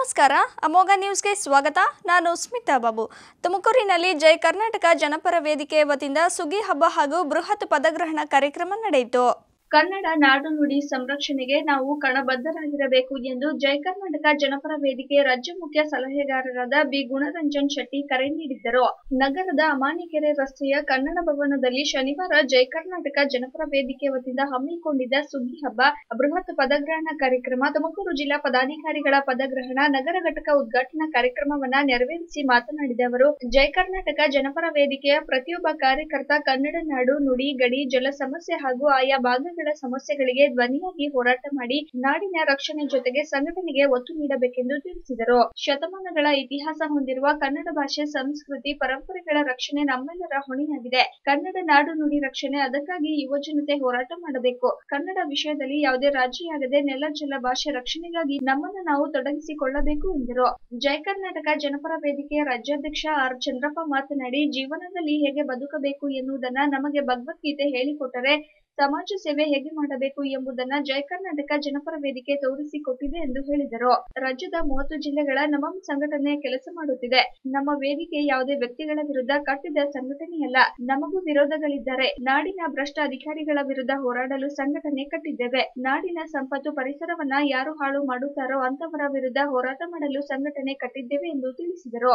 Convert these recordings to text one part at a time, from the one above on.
ನಮಸ್ಕಾರ ಅಮೋಘ ನ್ಯೂಸ್ಗೆ ಸ್ವಾಗತ. ನಾನು ಸ್ಮಿತಾ ಬಾಬು. ತುಮಕೂರಿನಲ್ಲಿ ಜೈ ಕರ್ನಾಟಕ ಜನಪರ ವೇದಿಕೆ ವತಿಯಿಂದ ಸುಗ್ಗಿ ಹಬ್ಬ ಹಾಗೂ ಬೃಹತ್ ಪದಗ್ರಹಣ ಕಾರ್ಯಕ್ರಮ ನಡೆಯಿತು. ಕನ್ನಡ ನಾಡು ನುಡಿ ಸಂರಕ್ಷಣೆಗೆ ನಾವು ಕಣಬದ್ಧರಾಗಿರಬೇಕು ಎಂದು ಜೈ ಕರ್ನಾಟಕ ಜನಪರ ವೇದಿಕೆ ರಾಜ್ಯ ಮುಖ್ಯ ಸಲಹೆಗಾರರಾದ ಬಿ ಗುಣರಂಜನ್ ಶೆಟ್ಟಿ ಕರೆ ನೀಡಿದ್ದರು. ನಗರದ ಅಮಾನಿಕೆರೆ ರಸ್ತೆಯ ಕನ್ನಡ ಭವನದಲ್ಲಿ ಶನಿವಾರ ಜೈ ಕರ್ನಾಟಕ ಜನಪರ ವೇದಿಕೆ ವತಿಯಿಂದ ಹಮ್ಮಿಕೊಂಡಿದ್ದ ಸುಗ್ಗಿ ಹಬ್ಬ ಬೃಹತ್ ಪದಗ್ರಹಣ ಕಾರ್ಯಕ್ರಮ, ತುಮಕೂರು ಜಿಲ್ಲಾ ಪದಾಧಿಕಾರಿಗಳ ಪದಗ್ರಹಣ, ನಗರ ಘಟಕ ಉದ್ಘಾಟನಾ ಕಾರ್ಯಕ್ರಮವನ್ನ ನೆರವೇರಿಸಿ ಮಾತನಾಡಿದ ಅವರು, ಜೈ ಕರ್ನಾಟಕ ಜನಪರ ವೇದಿಕೆಯ ಪ್ರತಿಯೊಬ್ಬ ಕಾರ್ಯಕರ್ತ ಕನ್ನಡ ನಾಡು ನುಡಿ ಗಡಿ ಜಲ ಸಮಸ್ಯೆ ಹಾಗೂ ಆಯಾ ಭಾಗಗಳ ಸಮಸ್ಯೆಗಳಿಗೆ ಧ್ವನಿಯಾಗಿ ಹೋರಾಟ ಮಾಡಿ ನಾಡಿನ ರಕ್ಷಣೆ ಜೊತೆಗೆ ಸಂಘಟನೆಗೆ ಒತ್ತು ನೀಡಬೇಕೆಂದು ತಿಳಿಸಿದರು. ಶತಮಾನಗಳ ಇತಿಹಾಸ ಹೊಂದಿರುವ ಕನ್ನಡ ಭಾಷೆ, ಸಂಸ್ಕೃತಿ, ಪರಂಪರೆಗಳ ರಕ್ಷಣೆ ನಮ್ಮೆಲ್ಲರ ಹೊಣೆಯಾಗಿದೆ. ಕನ್ನಡ ನಾಡು ನುಡಿ ರಕ್ಷಣೆ, ಅದಕ್ಕಾಗಿ ಯುವ ಜನತೆ ಹೋರಾಟ ಮಾಡಬೇಕು. ಕನ್ನಡ ವಿಷಯದಲ್ಲಿ ಯಾವುದೇ ರಾಜಿಯಾಗದೆ ನೆಲ ಜಲ ಭಾಷೆ ರಕ್ಷಣೆಗಾಗಿ ನಮ್ಮನ್ನು ನಾವು ತೊಡಗಿಸಿಕೊಳ್ಳಬೇಕು ಎಂದರು. ಜೈ ಕರ್ನಾಟಕ ಜನಪರ ವೇದಿಕೆಯ ರಾಜ್ಯಾಧ್ಯಕ್ಷ ಆರ್ ಚಂದ್ರಪ್ಪ ಮಾತನಾಡಿ, ಜೀವನದಲ್ಲಿ ಹೇಗೆ ಬದುಕಬೇಕು ಎನ್ನುವುದನ್ನ ನಮಗೆ ಭಗವದ್ಗೀತೆ ಹೇಳಿಕೊಟ್ಟರೆ ಸಮಾಜ ಸೇವೆ ಹೇಗೆ ಮಾಡಬೇಕು ಎಂಬುದನ್ನ ಜೈ ಕರ್ನಾಟಕ ಜನಪರ ವೇದಿಕೆ ತೋರಿಸಿಕೊಟ್ಟಿದೆ ಎಂದು ಹೇಳಿದರು. ರಾಜ್ಯದ 30 ಜಿಲ್ಲೆಗಳ ನಮಂ ಸಂಘಟನೆ ಕೆಲಸ ಮಾಡುತ್ತಿದೆ. ನಮ್ಮ ವೇದಿಕೆ ಯಾವುದೇ ವ್ಯಕ್ತಿಗಳ ವಿರುದ್ಧ ಕಟ್ಟಿದ ಸಂಘಟನೆಯಲ್ಲ. ನಮಗೂ ವಿರೋಧಗಳಿದ್ದಾರೆ. ನಾಡಿನ ಭ್ರಷ್ಟ ಅಧಿಕಾರಿಗಳ ವಿರುದ್ಧ ಹೋರಾಡಲು ಸಂಘಟನೆ ಕಟ್ಟಿದ್ದೇವೆ. ನಾಡಿನ ಸಂಪತ್ತು ಪರಿಸರವನ್ನ ಯಾರು ಹಾಳು ಮಾಡುತ್ತಾರೋ ಅಂತವರ ವಿರುದ್ಧ ಹೋರಾಟ ಮಾಡಲು ಸಂಘಟನೆ ಕಟ್ಟಿದ್ದೇವೆ ಎಂದು ತಿಳಿಸಿದರು.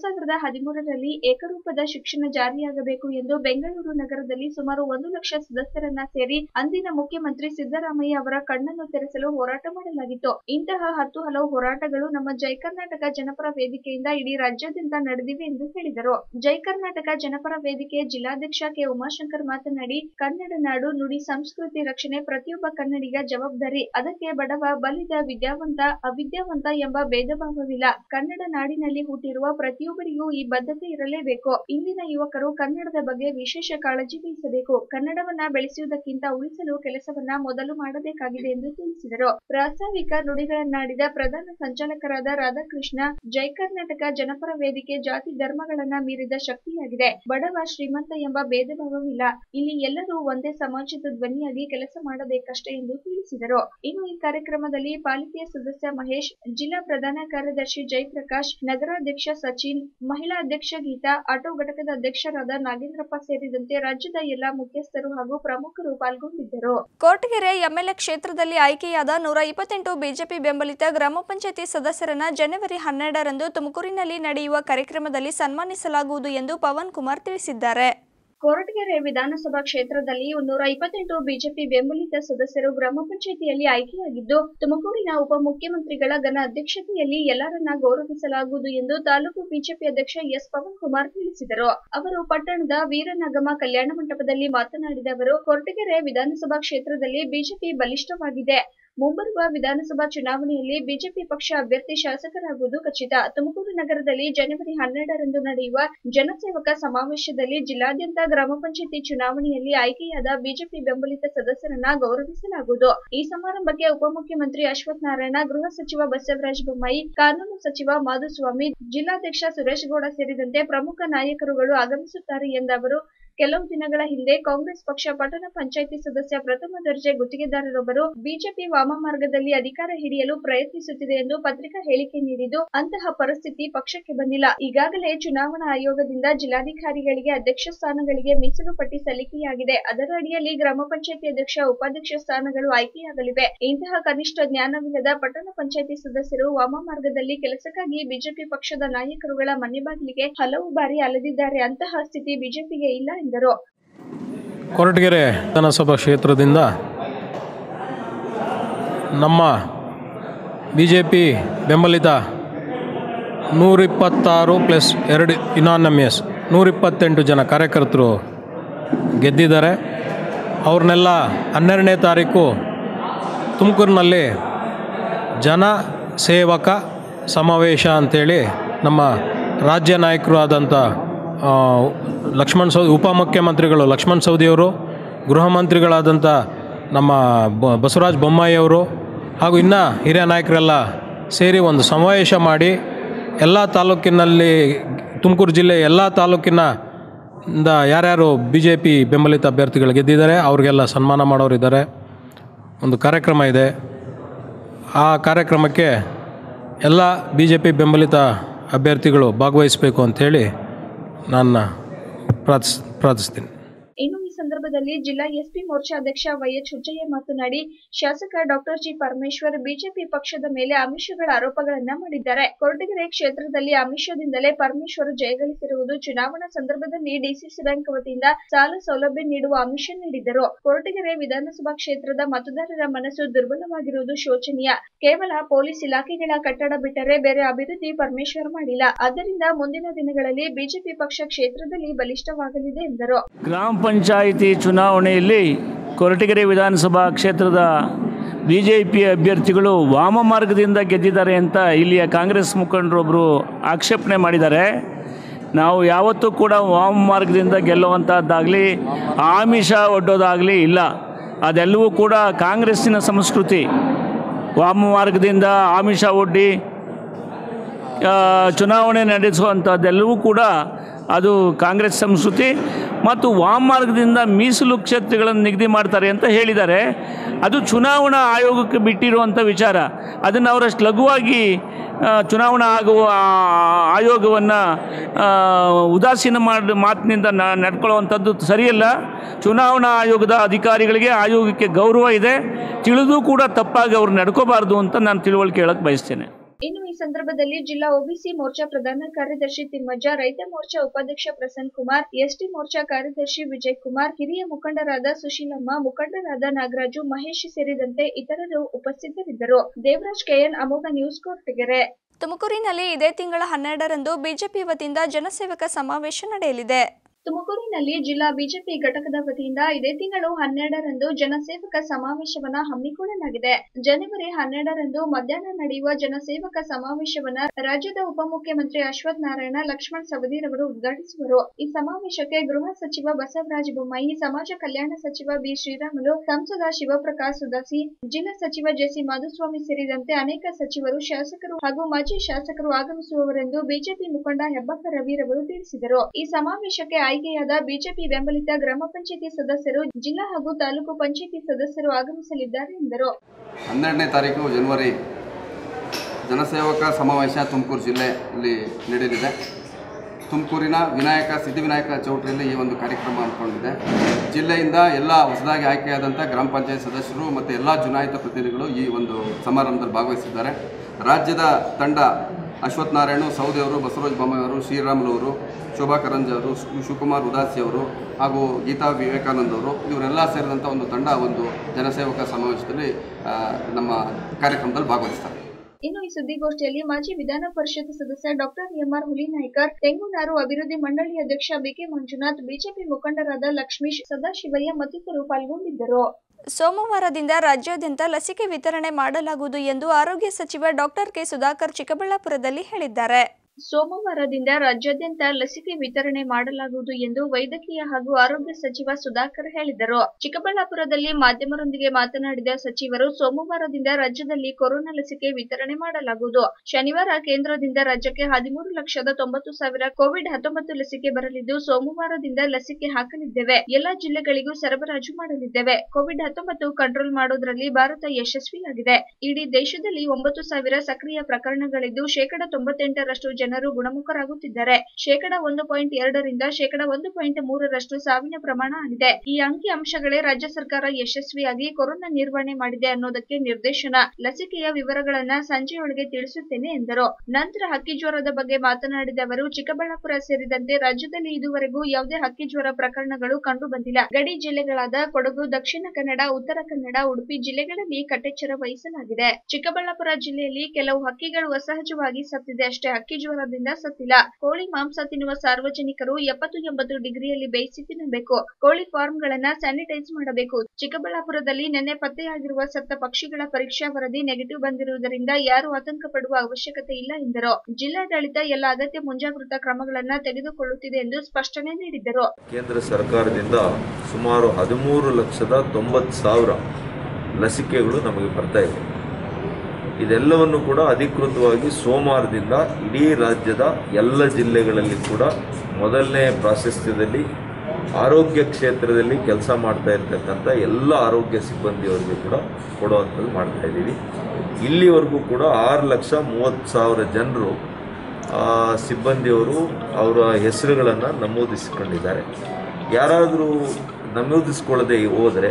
2013ರಲ್ಲಿ ಏಕರೂಪದ ಶಿಕ್ಷಣ ಜಾರಿಯಾಗಬೇಕು ಎಂದು ಬೆಂಗಳೂರು ನಗರದಲ್ಲಿ ಸುಮಾರು 1 ಲಕ್ಷ ಸದಸ್ಯರನ್ನ ಸೇರಿ ಅಂದಿನ ಮುಖ್ಯಮಂತ್ರಿ ಸಿದ್ದರಾಮಯ್ಯ ಅವರ ಕಣ್ಣನ್ನು ತೆರೆಸಲು ಹೋರಾಟ ಮಾಡಲಾಗಿತ್ತು. ಇಂತಹ 10 ಹಲವು ಹೋರಾಟಗಳು ನಮ್ಮ ಜೈ ಕರ್ನಾಟಕ ಜನಪರ ವೇದಿಕೆಯಿಂದ ಇಡೀ ರಾಜ್ಯಾದ್ಯಂತ ನಡೆದಿವೆ ಎಂದು ಹೇಳಿದರು. ಜೈ ಕರ್ನಾಟಕ ಜನಪರ ವೇದಿಕೆಯ ಜಿಲ್ಲಾಧ್ಯಕ್ಷ ಕೆ ಉಮಾಶಂಕರ್ ಮಾತನಾಡಿ, ಕನ್ನಡ ನಾಡು ನುಡಿ ಸಂಸ್ಕೃತಿ ರಕ್ಷಣೆ ಪ್ರತಿಯೊಬ್ಬ ಕನ್ನಡಿಗ ಜವಾಬ್ದಾರಿ. ಅದಕ್ಕೆ ಬಡವ, ಬಲಿದ, ವಿದ್ಯಾವಂತ, ಅವಿದ್ಯಾವಂತ ಎಂಬ ಭೇದ ಭಾವವಿಲ್ಲ. ಕನ್ನಡ ನಾಡಿನಲ್ಲಿ ಹುಟ್ಟಿರುವ ಪ್ರತಿಯೊಬ್ಬರಿಗೂ ಈ ಬದ್ಧತೆ ಇರಲೇಬೇಕು. ಇಂದಿನ ಯುವಕರು ಕನ್ನಡದ ಬಗ್ಗೆ ವಿಶೇಷ ಕಾಳಜಿ ವಹಿಸಬೇಕು. ಕನ್ನಡವನ್ನ ಬೆಳೆಸುವುದಕ್ಕಿಂತ ಉಳಿಸಲು ಕೆಲಸವನ್ನ ಮೊದಲು ಮಾಡಬೇಕಾಗಿದೆ ಎಂದು ತಿಳಿಸಿದರು. ಪ್ರಾಸ್ತಾವಿಕ ನುಡಿಗಳನ್ನಾಡಿದ ಪ್ರಧಾನ ಸಂಚಾಲಕರಾದ ರಾಧಾಕೃಷ್ಣ, ಜೈ ಕರ್ನಾಟಕ ಜನಪರ ವೇದಿಕೆ ಜಾತಿ ಧರ್ಮಗಳನ್ನ ಮೀರಿದ ಶಕ್ತಿಯಾಗಿದೆ. ಬಡವ ಶ್ರೀಮಂತ ಎಂಬ ಭೇದ ಭಾವವಿಲ್ಲ. ಇಲ್ಲಿ ಎಲ್ಲರೂ ಒಂದೇ ಸಮಾಜದ ಧ್ವನಿಯಾಗಿ ಕೆಲಸ ಮಾಡಬೇಕಷ್ಟೇ ಎಂದು ತಿಳಿಸಿದರು. ಇನ್ನು ಈ ಕಾರ್ಯಕ್ರಮದಲ್ಲಿ ಪಾಲಿಕೆಯ ಸದಸ್ಯ ಮಹೇಶ್, ಜಿಲ್ಲಾ ಪ್ರಧಾನ ಕಾರ್ಯದರ್ಶಿ ಜಯಪ್ರಕಾಶ್, ನಗರಾಧ್ಯಕ್ಷ ಸಚಿನ್, ಮಹಿಳಾ ಅಧ್ಯಕ್ಷ ಗೀತಾ, ಆಟೋ ಘಟಕದ ಅಧ್ಯಕ್ಷರಾದ ನಾಗೇಂದ್ರಪ್ಪ ಸೇರಿದಂತೆ ರಾಜ್ಯದ ಎಲ್ಲಾ ಮುಖ್ಯಸ್ಥರು ಹಾಗೂ ಪ್ರಮುಖರು ಪಾಲ್ಗೊಂಡಿದ್ದರು. ಕೊರಟಗೆರೆ ಎಂಎಲ್ಎ ಕ್ಷೇತ್ರದಲ್ಲಿ ಆಯ್ಕೆಯಾದ 128 ಬಿಜೆಪಿ ಬೆಂಬಲಿತ ಗ್ರಾಮ ಪಂಚಾಯತಿ ಸದಸ್ಯರನ್ನ ಜನವರಿ 12ರಂದು ತುಮಕೂರಿನಲ್ಲಿ ನಡೆಯುವ ಕಾರ್ಯಕ್ರಮದಲ್ಲಿ ಸನ್ಮಾನಿಸಲಾಗುವುದು ಎಂದು ಪವನ್ ಕುಮಾರ್ ತಿಳಿಸಿದ್ದಾರೆ. ಕೊರಟಗೆರೆ ವಿಧಾನಸಭಾ ಕ್ಷೇತ್ರದಲ್ಲಿ 128 ಬಿಜೆಪಿ ಬೆಂಬಲಿತ ಸದಸ್ಯರು ಗ್ರಾಮ ಪಂಚಾಯಿತಿಯಲ್ಲಿ ಆಯ್ಕೆಯಾಗಿದ್ದು, ತುಮಕೂರಿನ ಉಪಮುಖ್ಯಮಂತ್ರಿಗಳ ಘನ ಅಧ್ಯಕ್ಷತೆಯಲ್ಲಿ ಎಲ್ಲರನ್ನ ಗೌರವಿಸಲಾಗುವುದು ಎಂದು ತಾಲೂಕು ಬಿಜೆಪಿ ಅಧ್ಯಕ್ಷ ಎಸ್ ಪವನ್ ಕುಮಾರ್ ತಿಳಿಸಿದರು. ಅವರು ಪಟ್ಟಣದ ವೀರನಾಗಮ ಕಲ್ಯಾಣ ಮಂಟಪದಲ್ಲಿ ಮಾತನಾಡಿದ ಅವರು, ಕೊರಟಗೆರೆ ವಿಧಾನಸಭಾ ಕ್ಷೇತ್ರದಲ್ಲಿ ಬಿಜೆಪಿ ಬಲಿಷ್ಠವಾಗಿದೆ. ಮುಂಬರುವ ವಿಧಾನಸಭಾ ಚುನಾವಣೆಯಲ್ಲಿ ಬಿಜೆಪಿ ಪಕ್ಷ ಅಭ್ಯರ್ಥಿ ಶಾಸಕರಾಗುವುದು ಖಚಿತ. ತುಮಕೂರು ನಗರದಲ್ಲಿ ಜನವರಿ 12ರಂದು ನಡೆಯುವ ಜನಸೇವಕ ಸಮಾವೇಶದಲ್ಲಿ ಜಿಲ್ಲಾದ್ಯಂತ ಗ್ರಾಮ ಪಂಚಾಯತಿ ಚುನಾವಣೆಯಲ್ಲಿ ಆಯ್ಕೆಯಾದ ಬಿಜೆಪಿ ಬೆಂಬಲಿತ ಸದಸ್ಯರನ್ನ ಗೌರವಿಸಲಾಗುವುದು. ಈ ಸಮಾರಂಭಕ್ಕೆ ಉಪಮುಖ್ಯಮಂತ್ರಿ ಅಶ್ವಥ್ ನಾರಾಯಣ, ಗೃಹ ಸಚಿವ ಬಸವರಾಜ ಬೊಮ್ಮಾಯಿ, ಕಾನೂನು ಸಚಿವ ಮಾಧುಸ್ವಾಮಿ, ಜಿಲ್ಲಾಧ್ಯಕ್ಷ ಸುರೇಶ್ ಗೌಡ ಸೇರಿದಂತೆ ಪ್ರಮುಖ ನಾಯಕರುಗಳು ಆಗಮಿಸುತ್ತಾರೆ ಎಂದ ಅವರು, ಕೆಲವು ದಿನಗಳ ಹಿಂದೆ ಕಾಂಗ್ರೆಸ್ ಪಕ್ಷ ಪಟ್ಟಣ ಪಂಚಾಯಿತಿ ಸದಸ್ಯ ಪ್ರಥಮ ದರ್ಜೆ ಗುತ್ತಿಗೆದಾರರೊಬ್ಬರು ಬಿಜೆಪಿ ವಾಮಮಾರ್ಗದಲ್ಲಿ ಅಧಿಕಾರ ಹಿಡಿಯಲು ಪ್ರಯತ್ನಿಸುತ್ತಿದೆ ಎಂದು ಪತ್ರಿಕಾ ಹೇಳಿಕೆ ನೀಡಿದ್ದು, ಅಂತಹ ಪರಿಸ್ಥಿತಿ ಪಕ್ಷಕ್ಕೆ ಬಂದಿಲ್ಲ. ಈಗಾಗಲೇ ಚುನಾವಣಾ ಆಯೋಗದಿಂದ ಜಿಲ್ಲಾಧಿಕಾರಿಗಳಿಗೆ ಅಧ್ಯಕ್ಷ ಸ್ಥಾನಗಳಿಗೆ ಮೀಸಲು ಪಟ್ಟಿ ಸಲ್ಲಿಕೆಯಾಗಿದೆ. ಅದರ ಅಡಿಯಲ್ಲಿ ಗ್ರಾಮ ಪಂಚಾಯಿತಿ ಅಧ್ಯಕ್ಷ, ಉಪಾಧ್ಯಕ್ಷ ಸ್ಥಾನಗಳು ಆಯ್ಕೆಯಾಗಲಿವೆ. ಇಂತಹ ಕನಿಷ್ಠ ಜ್ಞಾನವಿಲ್ಲದ ಪಟ್ಟಣ ಪಂಚಾಯಿತಿ ಸದಸ್ಯರು ವಾಮಮಾರ್ಗದಲ್ಲಿ ಕೆಲಸಕ್ಕಾಗಿ ಬಿಜೆಪಿ ಪಕ್ಷದ ನಾಯಕರುಗಳ ಮನೆ ಬಾಗಿಲಿಗೆ ಹಲವು ಬಾರಿ ಅಲೆದಿದ್ದಾರೆ. ಅಂತಹ ಸ್ಥಿತಿ ಬಿಜೆಪಿಗೆ ಇಲ್ಲ ಎಂದರು. ಕೊರಟಗೆರೆ ವಿಧಾನಸಭಾ ಕ್ಷೇತ್ರದಿಂದ ನಮ್ಮ ಬಿಜೆಪಿ ಬೆಂಬಲಿತ 126 + 2 ಇನಾನಮಿಯಸ್ 128 ಜನ ಕಾರ್ಯಕರ್ತರು ಗೆದ್ದಿದ್ದಾರೆ. ಅವ್ರನ್ನೆಲ್ಲ 12ನೇ ತಾರೀಕು ತುಮಕೂರಿನಲ್ಲಿ ಜನ ಸೇವಕ ಸಮಾವೇಶ ಅಂಥೇಳಿ ನಮ್ಮ ರಾಜ್ಯ ನಾಯಕರು ಆದಂಥ ಲಕ್ಷ್ಮಣ್ ಸವದಿ, ಉಪಮುಖ್ಯಮಂತ್ರಿಗಳು ಲಕ್ಷ್ಮಣ್ ಸವದಿಯವರು, ಗೃಹ ಮಂತ್ರಿಗಳಾದಂಥ ನಮ್ಮ ಬಸವರಾಜ ಬೊಮ್ಮಾಯಿಯವರು ಹಾಗೂ ಇನ್ನು ಹಿರಿಯ ನಾಯಕರೆಲ್ಲ ಸೇರಿ ಒಂದು ಸಮಾವೇಶ ಮಾಡಿ ಎಲ್ಲ ತಾಲೂಕಿನಲ್ಲಿ, ತುಮಕೂರು ಜಿಲ್ಲೆ ಎಲ್ಲ ತಾಲೂಕಿನಿಂದ ಯಾರ್ಯಾರು ಬಿಜೆಪಿ ಬೆಂಬಲಿತ ಅಭ್ಯರ್ಥಿಗಳು ಗೆದ್ದಿದ್ದಾರೆ ಅವ್ರಿಗೆಲ್ಲ ಸನ್ಮಾನ ಮಾಡೋರಿದ್ದಾರೆ. ಒಂದು ಕಾರ್ಯಕ್ರಮ ಇದೆ. ಆ ಕಾರ್ಯಕ್ರಮಕ್ಕೆ ಎಲ್ಲ BJP ಬೆಂಬಲಿತ ಅಭ್ಯರ್ಥಿಗಳು ಭಾಗವಹಿಸಬೇಕು ಅಂಥೇಳಿ ನಾನು ಪ್ರಾರ್ಥಿಸ್ತೀನಿ. ಇನ್ನು ಈ ಸಂದರ್ಭದಲ್ಲಿ ಜಿಲ್ಲಾ ಎಸ್ಪಿ ಮೋರ್ಚಾ ಅಧ್ಯಕ್ಷ YH ಹುಚ್ಚಯ್ಯ ಮಾತನಾಡಿ, ಶಾಸಕ ಡಾಕ್ಟರ್ ಜಿ ಪರಮೇಶ್ವರ್ ಬಿಜೆಪಿ ಪಕ್ಷದ ಮೇಲೆ ಆಮಿಷಗಳ ಆರೋಪಗಳನ್ನ ಮಾಡಿದ್ದಾರೆ. ಕೊರಟಗೆರೆ ಕ್ಷೇತ್ರದಲ್ಲಿ ಆಮಿಷದಿಂದಲೇ ಪರಮೇಶ್ವರ್ ಜಯಗಳಿಸಿರುವುದು. ಚುನಾವಣಾ ಸಂದರ್ಭದಲ್ಲಿ DCC ಬ್ಯಾಂಕ್ ವತಿಯಿಂದ ಸಾಲ ಸೌಲಭ್ಯ ನೀಡುವ ಆಮಿಷ ನೀಡಿದ್ದರು. ಕೊರಟಗೆರೆ ವಿಧಾನಸಭಾ ಕ್ಷೇತ್ರದ ಮತದಾರರ ಮನಸ್ಸು ದುರ್ಬಲವಾಗಿರುವುದು ಶೋಚನೀಯ. ಕೇವಲ ಪೊಲೀಸ್ ಇಲಾಖೆಗಳ ಕಟ್ಟಡ ಬಿಟ್ಟರೆ ಬೇರೆ ಅಭಿವೃದ್ಧಿ ಪರಮೇಶ್ವರ್ ಮಾಡಿಲ್ಲ. ಆದ್ದರಿಂದ ಮುಂದಿನ ದಿನಗಳಲ್ಲಿ ಬಿಜೆಪಿ ಪಕ್ಷ ಕ್ಷೇತ್ರದಲ್ಲಿ ಬಲಿಷ್ಠವಾಗಲಿದೆ ಎಂದರು. ಗ್ರಾಮ ಪಂಚಾಯಿತಿ ಚುನಾವಣೆಯಲ್ಲಿ ಕೊರಟಗೆರೆ ವಿಧಾನಸಭಾ ಕ್ಷೇತ್ರದ BJP ಅಭ್ಯರ್ಥಿಗಳು ವಾಮ ಮಾರ್ಗದಿಂದ ಗೆದ್ದಿದ್ದಾರೆ ಅಂತ ಇಲ್ಲಿಯ ಕಾಂಗ್ರೆಸ್ ಮುಖಂಡರೊಬ್ಬರು ಆಕ್ಷೇಪಣೆ ಮಾಡಿದ್ದಾರೆ. ನಾವು ಯಾವತ್ತೂ ಕೂಡ ವಾಮ ಮಾರ್ಗದಿಂದ ಗೆಲ್ಲುವಂಥದ್ದಾಗಲಿ ಆಮಿಷ ಒಡ್ಡೋದಾಗಲಿ ಇಲ್ಲ. ಅದೆಲ್ಲವೂ ಕೂಡ ಕಾಂಗ್ರೆಸ್ಸಿನ ಸಂಸ್ಕೃತಿ. ವಾಮ ಮಾರ್ಗದಿಂದ ಆಮಿಷ ಒಡ್ಡಿ ಚುನಾವಣೆ ನಡೆಸುವಂಥದ್ದೆಲ್ಲವೂ ಕೂಡ ಅದು ಕಾಂಗ್ರೆಸ್ ಸಂಸ್ಕೃತಿ. ಮತ್ತು ವಾಮ ಮಾರ್ಗದಿಂದ ಮೀಸಲು ಕ್ಷೇತ್ರಗಳನ್ನು ನಿಗದಿ ಮಾಡ್ತಾರೆ ಅಂತ ಹೇಳಿದ್ದಾರೆ. ಅದು ಚುನಾವಣಾ ಆಯೋಗಕ್ಕೆ ಬಿಟ್ಟಿರುವಂಥ ವಿಚಾರ. ಅದನ್ನು ಅವರಷ್ಟು ಲಘುವಾಗಿ ಚುನಾವಣಾ ಆಯೋಗವನ್ನು ಉದಾಸೀನ ಮಾತಿನಿಂದ ನಡ್ಕೊಳ್ಳುವಂಥದ್ದು ಸರಿಯಲ್ಲ. ಚುನಾವಣಾ ಆಯೋಗದ ಅಧಿಕಾರಿಗಳಿಗೆ ಆಯೋಗಕ್ಕೆ ಗೌರವ ಇದೆ. ತಿಳಿದು ಕೂಡ ತಪ್ಪಾಗಿ ಅವ್ರು ನಡ್ಕೋಬಾರ್ದು ಅಂತ ನಾನು ತಿಳುವಳಿಕೆ ಹೇಳಕ್ಕೆ ಬಯಸ್ತೇನೆ. ಇನ್ನು ಈ ಸಂದರ್ಭದಲ್ಲಿ ಜಿಲ್ಲಾ OBC ಮೋರ್ಚಾ ಪ್ರಧಾನ ಕಾರ್ಯದರ್ಶಿ ತಿಮ್ಮಜ್ಜ, ರೈತ ಮೋರ್ಚಾ ಉಪಾಧ್ಯಕ್ಷ ಪ್ರಸನ್ನ ಕುಮಾರ್, ST ಮೋರ್ಚಾ ಕಾರ್ಯದರ್ಶಿ ವಿಜಯ್ ಕುಮಾರ್, ಹಿರಿಯ ಮುಖಂಡರಾದ ಸುಶೀಲಮ್ಮ, ಮುಖಂಡರಾದ ನಾಗರಾಜು, ಮಹೇಶ್ ಸೇರಿದಂತೆ ಇತರರು ಉಪಸ್ಥಿತರಿದ್ದರು. Devaraj KN, Amogha news, Koratagere. ತುಮಕೂರಿನಲ್ಲಿ ಇದೇ ತಿಂಗಳ 12ರಂದು ಬಿಜೆಪಿ ವತಿಯಿಂದ ಜನಸೇವಕ ಸಮಾವೇಶ ನಡೆಯಲಿದೆ. ತುಮಕೂರಿನಲ್ಲಿ ಜಿಲ್ಲಾ ಬಿಜೆಪಿ ಘಟಕದ ವತಿಯಿಂದ ಇದೇ ತಿಂಗಳು 12ರಂದು ಜನಸೇವಕ ಸಮಾವೇಶವನ್ನ ಹಮ್ಮಿಕೊಳ್ಳಲಾಗಿದೆ. ಜನವರಿ 12ರಂದು ಮಧ್ಯಾಹ್ನ ನಡೆಯುವ ಜನಸೇವಕ ಸಮಾವೇಶವನ್ನ ರಾಜ್ಯದ ಉಪಮುಖ್ಯಮಂತ್ರಿ ಅಶ್ವಥ್ ನಾರಾಯಣ ಲಕ್ಷ್ಮಣ್ ಸವದಿರವರು ಉದ್ಘಾಟಿಸುವರು. ಈ ಸಮಾವೇಶಕ್ಕೆ ಗೃಹ ಸಚಿವ ಬಸವರಾಜ ಬೊಮ್ಮಾಯಿ, ಸಮಾಜ ಕಲ್ಯಾಣ ಸಚಿವ ಬಿ ಶ್ರೀರಾಮುಲು, ಸಂಸದ ಶಿವಪ್ರಕಾಶ್ ಸುದಾಸಿ, ಜಿಲ್ಲಾ ಸಚಿವ ಜೆಸಿ ಮಾಧುಸ್ವಾಮಿ ಸೇರಿದಂತೆ ಅನೇಕ ಸಚಿವರು, ಶಾಸಕರು ಹಾಗೂ ಮಾಜಿ ಶಾಸಕರು ಆಗಮಿಸುವವರೆಂದು ಬಿಜೆಪಿ ಮುಖಂಡ ಹೆಬ್ಬಕ್ಕ ರವಿರವರು ತಿಳಿಸಿದರು. ಈ ಸಮಾವೇಶಕ್ಕೆ ಆಯ್ಕೆಯಾದ ಬಿಜೆಪಿ ಬೆಂಬಲಿತ ಗ್ರಾಮ ಪಂಚಾಯತಿ ಸದಸ್ಯರು, ಜಿಲ್ಲಾ ಹಾಗೂ ತಾಲೂಕು ಪಂಚಾಯತಿ ಸದಸ್ಯರು ಆಗಮಿಸಲಿದ್ದಾರೆ ಎಂದರು. 12ನೇ ತಾರೀಕು ಜನವರಿ ಜನಸೇವಕ ಸಮಾವೇಶ ತುಮಕೂರು ಜಿಲ್ಲೆಯಲ್ಲಿ ನಡೆಯಲಿದೆ. ತುಮಕೂರಿನ ಸಿದ್ಧಿವಿನಾಯಕ ಚೌಟ್ರಿಯಲ್ಲಿ ಈ ಒಂದು ಕಾರ್ಯಕ್ರಮ ಅಂದ್ಕೊಂಡಿದೆ. ಜಿಲ್ಲೆಯಿಂದ ಎಲ್ಲ ಹೊಸದಾಗಿ ಆಯ್ಕೆಯಾದಂಥ ಗ್ರಾಮ ಪಂಚಾಯತ್ ಸದಸ್ಯರು ಮತ್ತು ಎಲ್ಲ ಚುನಾಯಿತ ಪ್ರತಿನಿಧಿಗಳು ಈ ಒಂದು ಸಮಾರಂಭದಲ್ಲಿ ಭಾಗವಹಿಸಿದ್ದಾರೆ. ರಾಜ್ಯದ ತಂಡ ಅಶ್ವಥ್ ನಾರಾಯಣ ಸೌದಿ ಅವರು, ಬಸವರಾಜ ಬೊಮ್ಮಾಯಿ ಅವರು, ಶ್ರೀರಾಮುಲು ಅವರು, ಶೋಭಾ ಕರಂಜ್ ಅವರು, ಶಿವಕುಮಾರ್ ಉದಾಸಿ ಅವರು ಹಾಗೂ ಗೀತಾ ವಿವೇಕಾನಂದ್ ಅವರು, ಇವರೆಲ್ಲ ಸೇರಿದಂಥ ಒಂದು ತಂಡ ಒಂದು ಜನಸೇವಕ ಸಮಾವೇಶದಲ್ಲಿ ನಮ್ಮ ಕಾರ್ಯಕ್ರಮದಲ್ಲಿ ಭಾಗವಹಿಸ್ತಾರೆ. ಇನ್ನು ಈ ಸುದ್ದಿಗೋಷ್ಠಿಯಲ್ಲಿ ಮಾಜಿ ವಿಧಾನ ಪರಿಷತ್ ಸದಸ್ಯ ಡಾಕ್ಟರ್ MR ಹುಲಿನಾಯ್ಕರ್, ತೆಂಗುನಾರು ಅಭಿವೃದ್ಧಿ ಮಂಡಳಿ ಅಧ್ಯಕ್ಷ BK ಮಂಜುನಾಥ್, ಬಿಜೆಪಿ ಮುಖಂಡರಾದ ಲಕ್ಷ್ಮೀಶ್, ಸದಾಶಿವಯ್ಯ ಮತ್ತಿತರರು ಪಾಲ್ಗೊಂಡಿದ್ದರು. ಸೋಮವಾರದಿಂದ ರಾಜ್ಯಾದ್ಯಂತ ಲಸಿಕೆ ವಿತರಣೆ ಮಾಡಲಾಗುವುದು ಎಂದು ಆರೋಗ್ಯ ಸಚಿವ ಡಾಕ್ಟರ್ ಕೆ ಸುಧಾಕರ್ ಚಿಕ್ಕಬಳ್ಳಾಪುರದಲ್ಲಿ ಹೇಳಿದ್ದಾರೆ. ಸೋಮವಾರದಿಂದ ರಾಜ್ಯಾದ್ಯಂತ ಲಸಿಕೆ ವಿತರಣೆ ಮಾಡಲಾಗುವುದು ಎಂದು ವೈದ್ಯಕೀಯ ಹಾಗೂ ಆರೋಗ್ಯ ಸಚಿವ ಸುಧಾಕರ್ ಹೇಳಿದರು. ಚಿಕ್ಕಬಳ್ಳಾಪುರದಲ್ಲಿ ಮಾಧ್ಯಮರೊಂದಿಗೆ ಮಾತನಾಡಿದ ಸಚಿವರು, ಸೋಮವಾರದಿಂದ ರಾಜ್ಯದಲ್ಲಿ ಕೊರೋನಾ ಲಸಿಕೆ ವಿತರಣೆ ಮಾಡಲಾಗುವುದು. ಶನಿವಾರ ಕೇಂದ್ರದಿಂದ ರಾಜ್ಯಕ್ಕೆ 13,90,000 ಕೋವಿಡ್-19 ಲಸಿಕೆ ಬರಲಿದ್ದು, ಸೋಮವಾರದಿಂದ ಲಸಿಕೆ ಹಾಕಲಿದ್ದೇವೆ. ಎಲ್ಲಾ ಜಿಲ್ಲೆಗಳಿಗೂ ಸರಬರಾಜು ಮಾಡಲಿದ್ದೇವೆ. ಕೋವಿಡ್-19 ಕಂಟ್ರೋಲ್ ಮಾಡೋದ್ರಲ್ಲಿ ಭಾರತ ಯಶಸ್ವಿಯಾಗಿದೆ. ಇಡೀ ದೇಶದಲ್ಲಿ 9,000 ಸಕ್ರಿಯ ಪ್ರಕರಣಗಳಿದ್ದು, 98% ಜನರು ಗುಣಮುಖರಾಗುತ್ತಿದ್ದಾರೆ. 1.2 ರಿಂದ 1.3% ಸಾವಿನ ಪ್ರಮಾಣ ಆಗಿದೆ. ಈ ಅಂಕಿ ಅಂಶಗಳೇ ರಾಜ್ಯ ಸರ್ಕಾರ ಯಶಸ್ವಿಯಾಗಿ ಕೊರೋನಾ ನಿರ್ವಹಣೆ ಮಾಡಿದೆ ಅನ್ನೋದಕ್ಕೆ ನಿರ್ದೇಶನ. ಲಸಿಕೆಯ ವಿವರಗಳನ್ನ ಸಂಜೆಯೊಳಗೆ ತಿಳಿಸುತ್ತೇನೆ ಎಂದರು. ನಂತರ ಹಕ್ಕಿಜ್ವರದ ಬಗ್ಗೆ ಮಾತನಾಡಿದ ಅವರು, ಚಿಕ್ಕಬಳ್ಳಾಪುರ ಸೇರಿದಂತೆ ರಾಜ್ಯದಲ್ಲಿ ಇದುವರೆಗೂ ಯಾವುದೇ ಹಕ್ಕಿಜ್ವರ ಪ್ರಕರಣಗಳು ಕಂಡು ಬಂದಿಲ್ಲ. ಗಡಿ ಜಿಲ್ಲೆಗಳಾದ ಕೊಡಗು, ದಕ್ಷಿಣ ಕನ್ನಡ, ಉತ್ತರ ಕನ್ನಡ, ಉಡುಪಿ ಜಿಲ್ಲೆಗಳಲ್ಲಿ ಕಟ್ಟೆಚ್ಚರ ವಹಿಸಲಾಗಿದೆ. ಚಿಕ್ಕಬಳ್ಳಾಪುರ ಜಿಲ್ಲೆಯಲ್ಲಿ ಕೆಲವು ಹಕ್ಕಿಗಳು ಅಸಹಜವಾಗಿ ಸತ್ತಿದೆ ಅಷ್ಟೇ, ಹಕ್ಕಿಜ್ವರದಿಂದ ಸತ್ತಿಲ್ಲ. ಕೋಳಿ ಮಾಂಸ ತಿನ್ನುವ ಸಾರ್ವಜನಿಕರು 70-80 ಡಿಗ್ರಿಯಲ್ಲಿ ಬೇಯಿಸಿ ತಿನ್ನಬೇಕು. ಕೋಳಿ ಫಾರ್ಮ್ಗಳನ್ನ ಸ್ಯಾನಿಟೈಸ್ ಮಾಡಬೇಕು. ಚಿಕ್ಕಬಳ್ಳಾಪುರದಲ್ಲಿ ನಿನ್ನೆ ಪತ್ತೆಯಾಗಿರುವ ಸತ್ತ ಪಕ್ಷಿಗಳ ಪರೀಕ್ಷಾ ವರದಿ ನೆಗೆಟಿವ್ ಬಂದಿರುವುದರಿಂದ ಯಾರು ಆತಂಕ ಪಡುವ ಅವಶ್ಯಕತೆ ಇಲ್ಲ ಎಂದರು. ಜಿಲ್ಲಾಡಳಿತ ಎಲ್ಲ ಅಗತ್ಯ ಮುಂಜಾಗ್ರತಾ ಕ್ರಮಗಳನ್ನ ತೆಗೆದುಕೊಳ್ಳುತ್ತಿದೆ ಎಂದು ಸ್ಪಷ್ಟನೆ ನೀಡಿದರು. ಕೇಂದ್ರ ಸರ್ಕಾರದಿಂದ ಸುಮಾರು 13,90,000 ಲಸಿಕೆಗಳು ನಮಗೆ ಬರ್ತಾ ಇದೆ. ಇದೆಲ್ಲವನ್ನು ಕೂಡ ಅಧಿಕೃತವಾಗಿ ಸೋಮವಾರದಿಂದ ಇಡೀ ರಾಜ್ಯದ ಎಲ್ಲ ಜಿಲ್ಲೆಗಳಲ್ಲಿ ಕೂಡ ಮೊದಲನೇ ಪ್ರಾಶಸ್ತ್ಯದಲ್ಲಿ ಆರೋಗ್ಯ ಕ್ಷೇತ್ರದಲ್ಲಿ ಕೆಲಸ ಮಾಡ್ತಾ ಇರ್ತಕ್ಕಂಥ ಎಲ್ಲ ಆರೋಗ್ಯ ಸಿಬ್ಬಂದಿಯವರಿಗೂ ಕೂಡ ಕೊಡುವಂಥದ್ದು ಮಾಡ್ತಾಯಿದ್ದೀವಿ. ಇಲ್ಲಿವರೆಗೂ ಕೂಡ 6,30,000 ಜನರು ಸಿಬ್ಬಂದಿಯವರು ಅವರ ಹೆಸರುಗಳನ್ನು ನಮೂದಿಸಿಕೊಂಡಿದ್ದಾರೆ. ಯಾರಾದರೂ ನಮೂದಿಸ್ಕೊಳ್ಳದೆ ಹೋದರೆ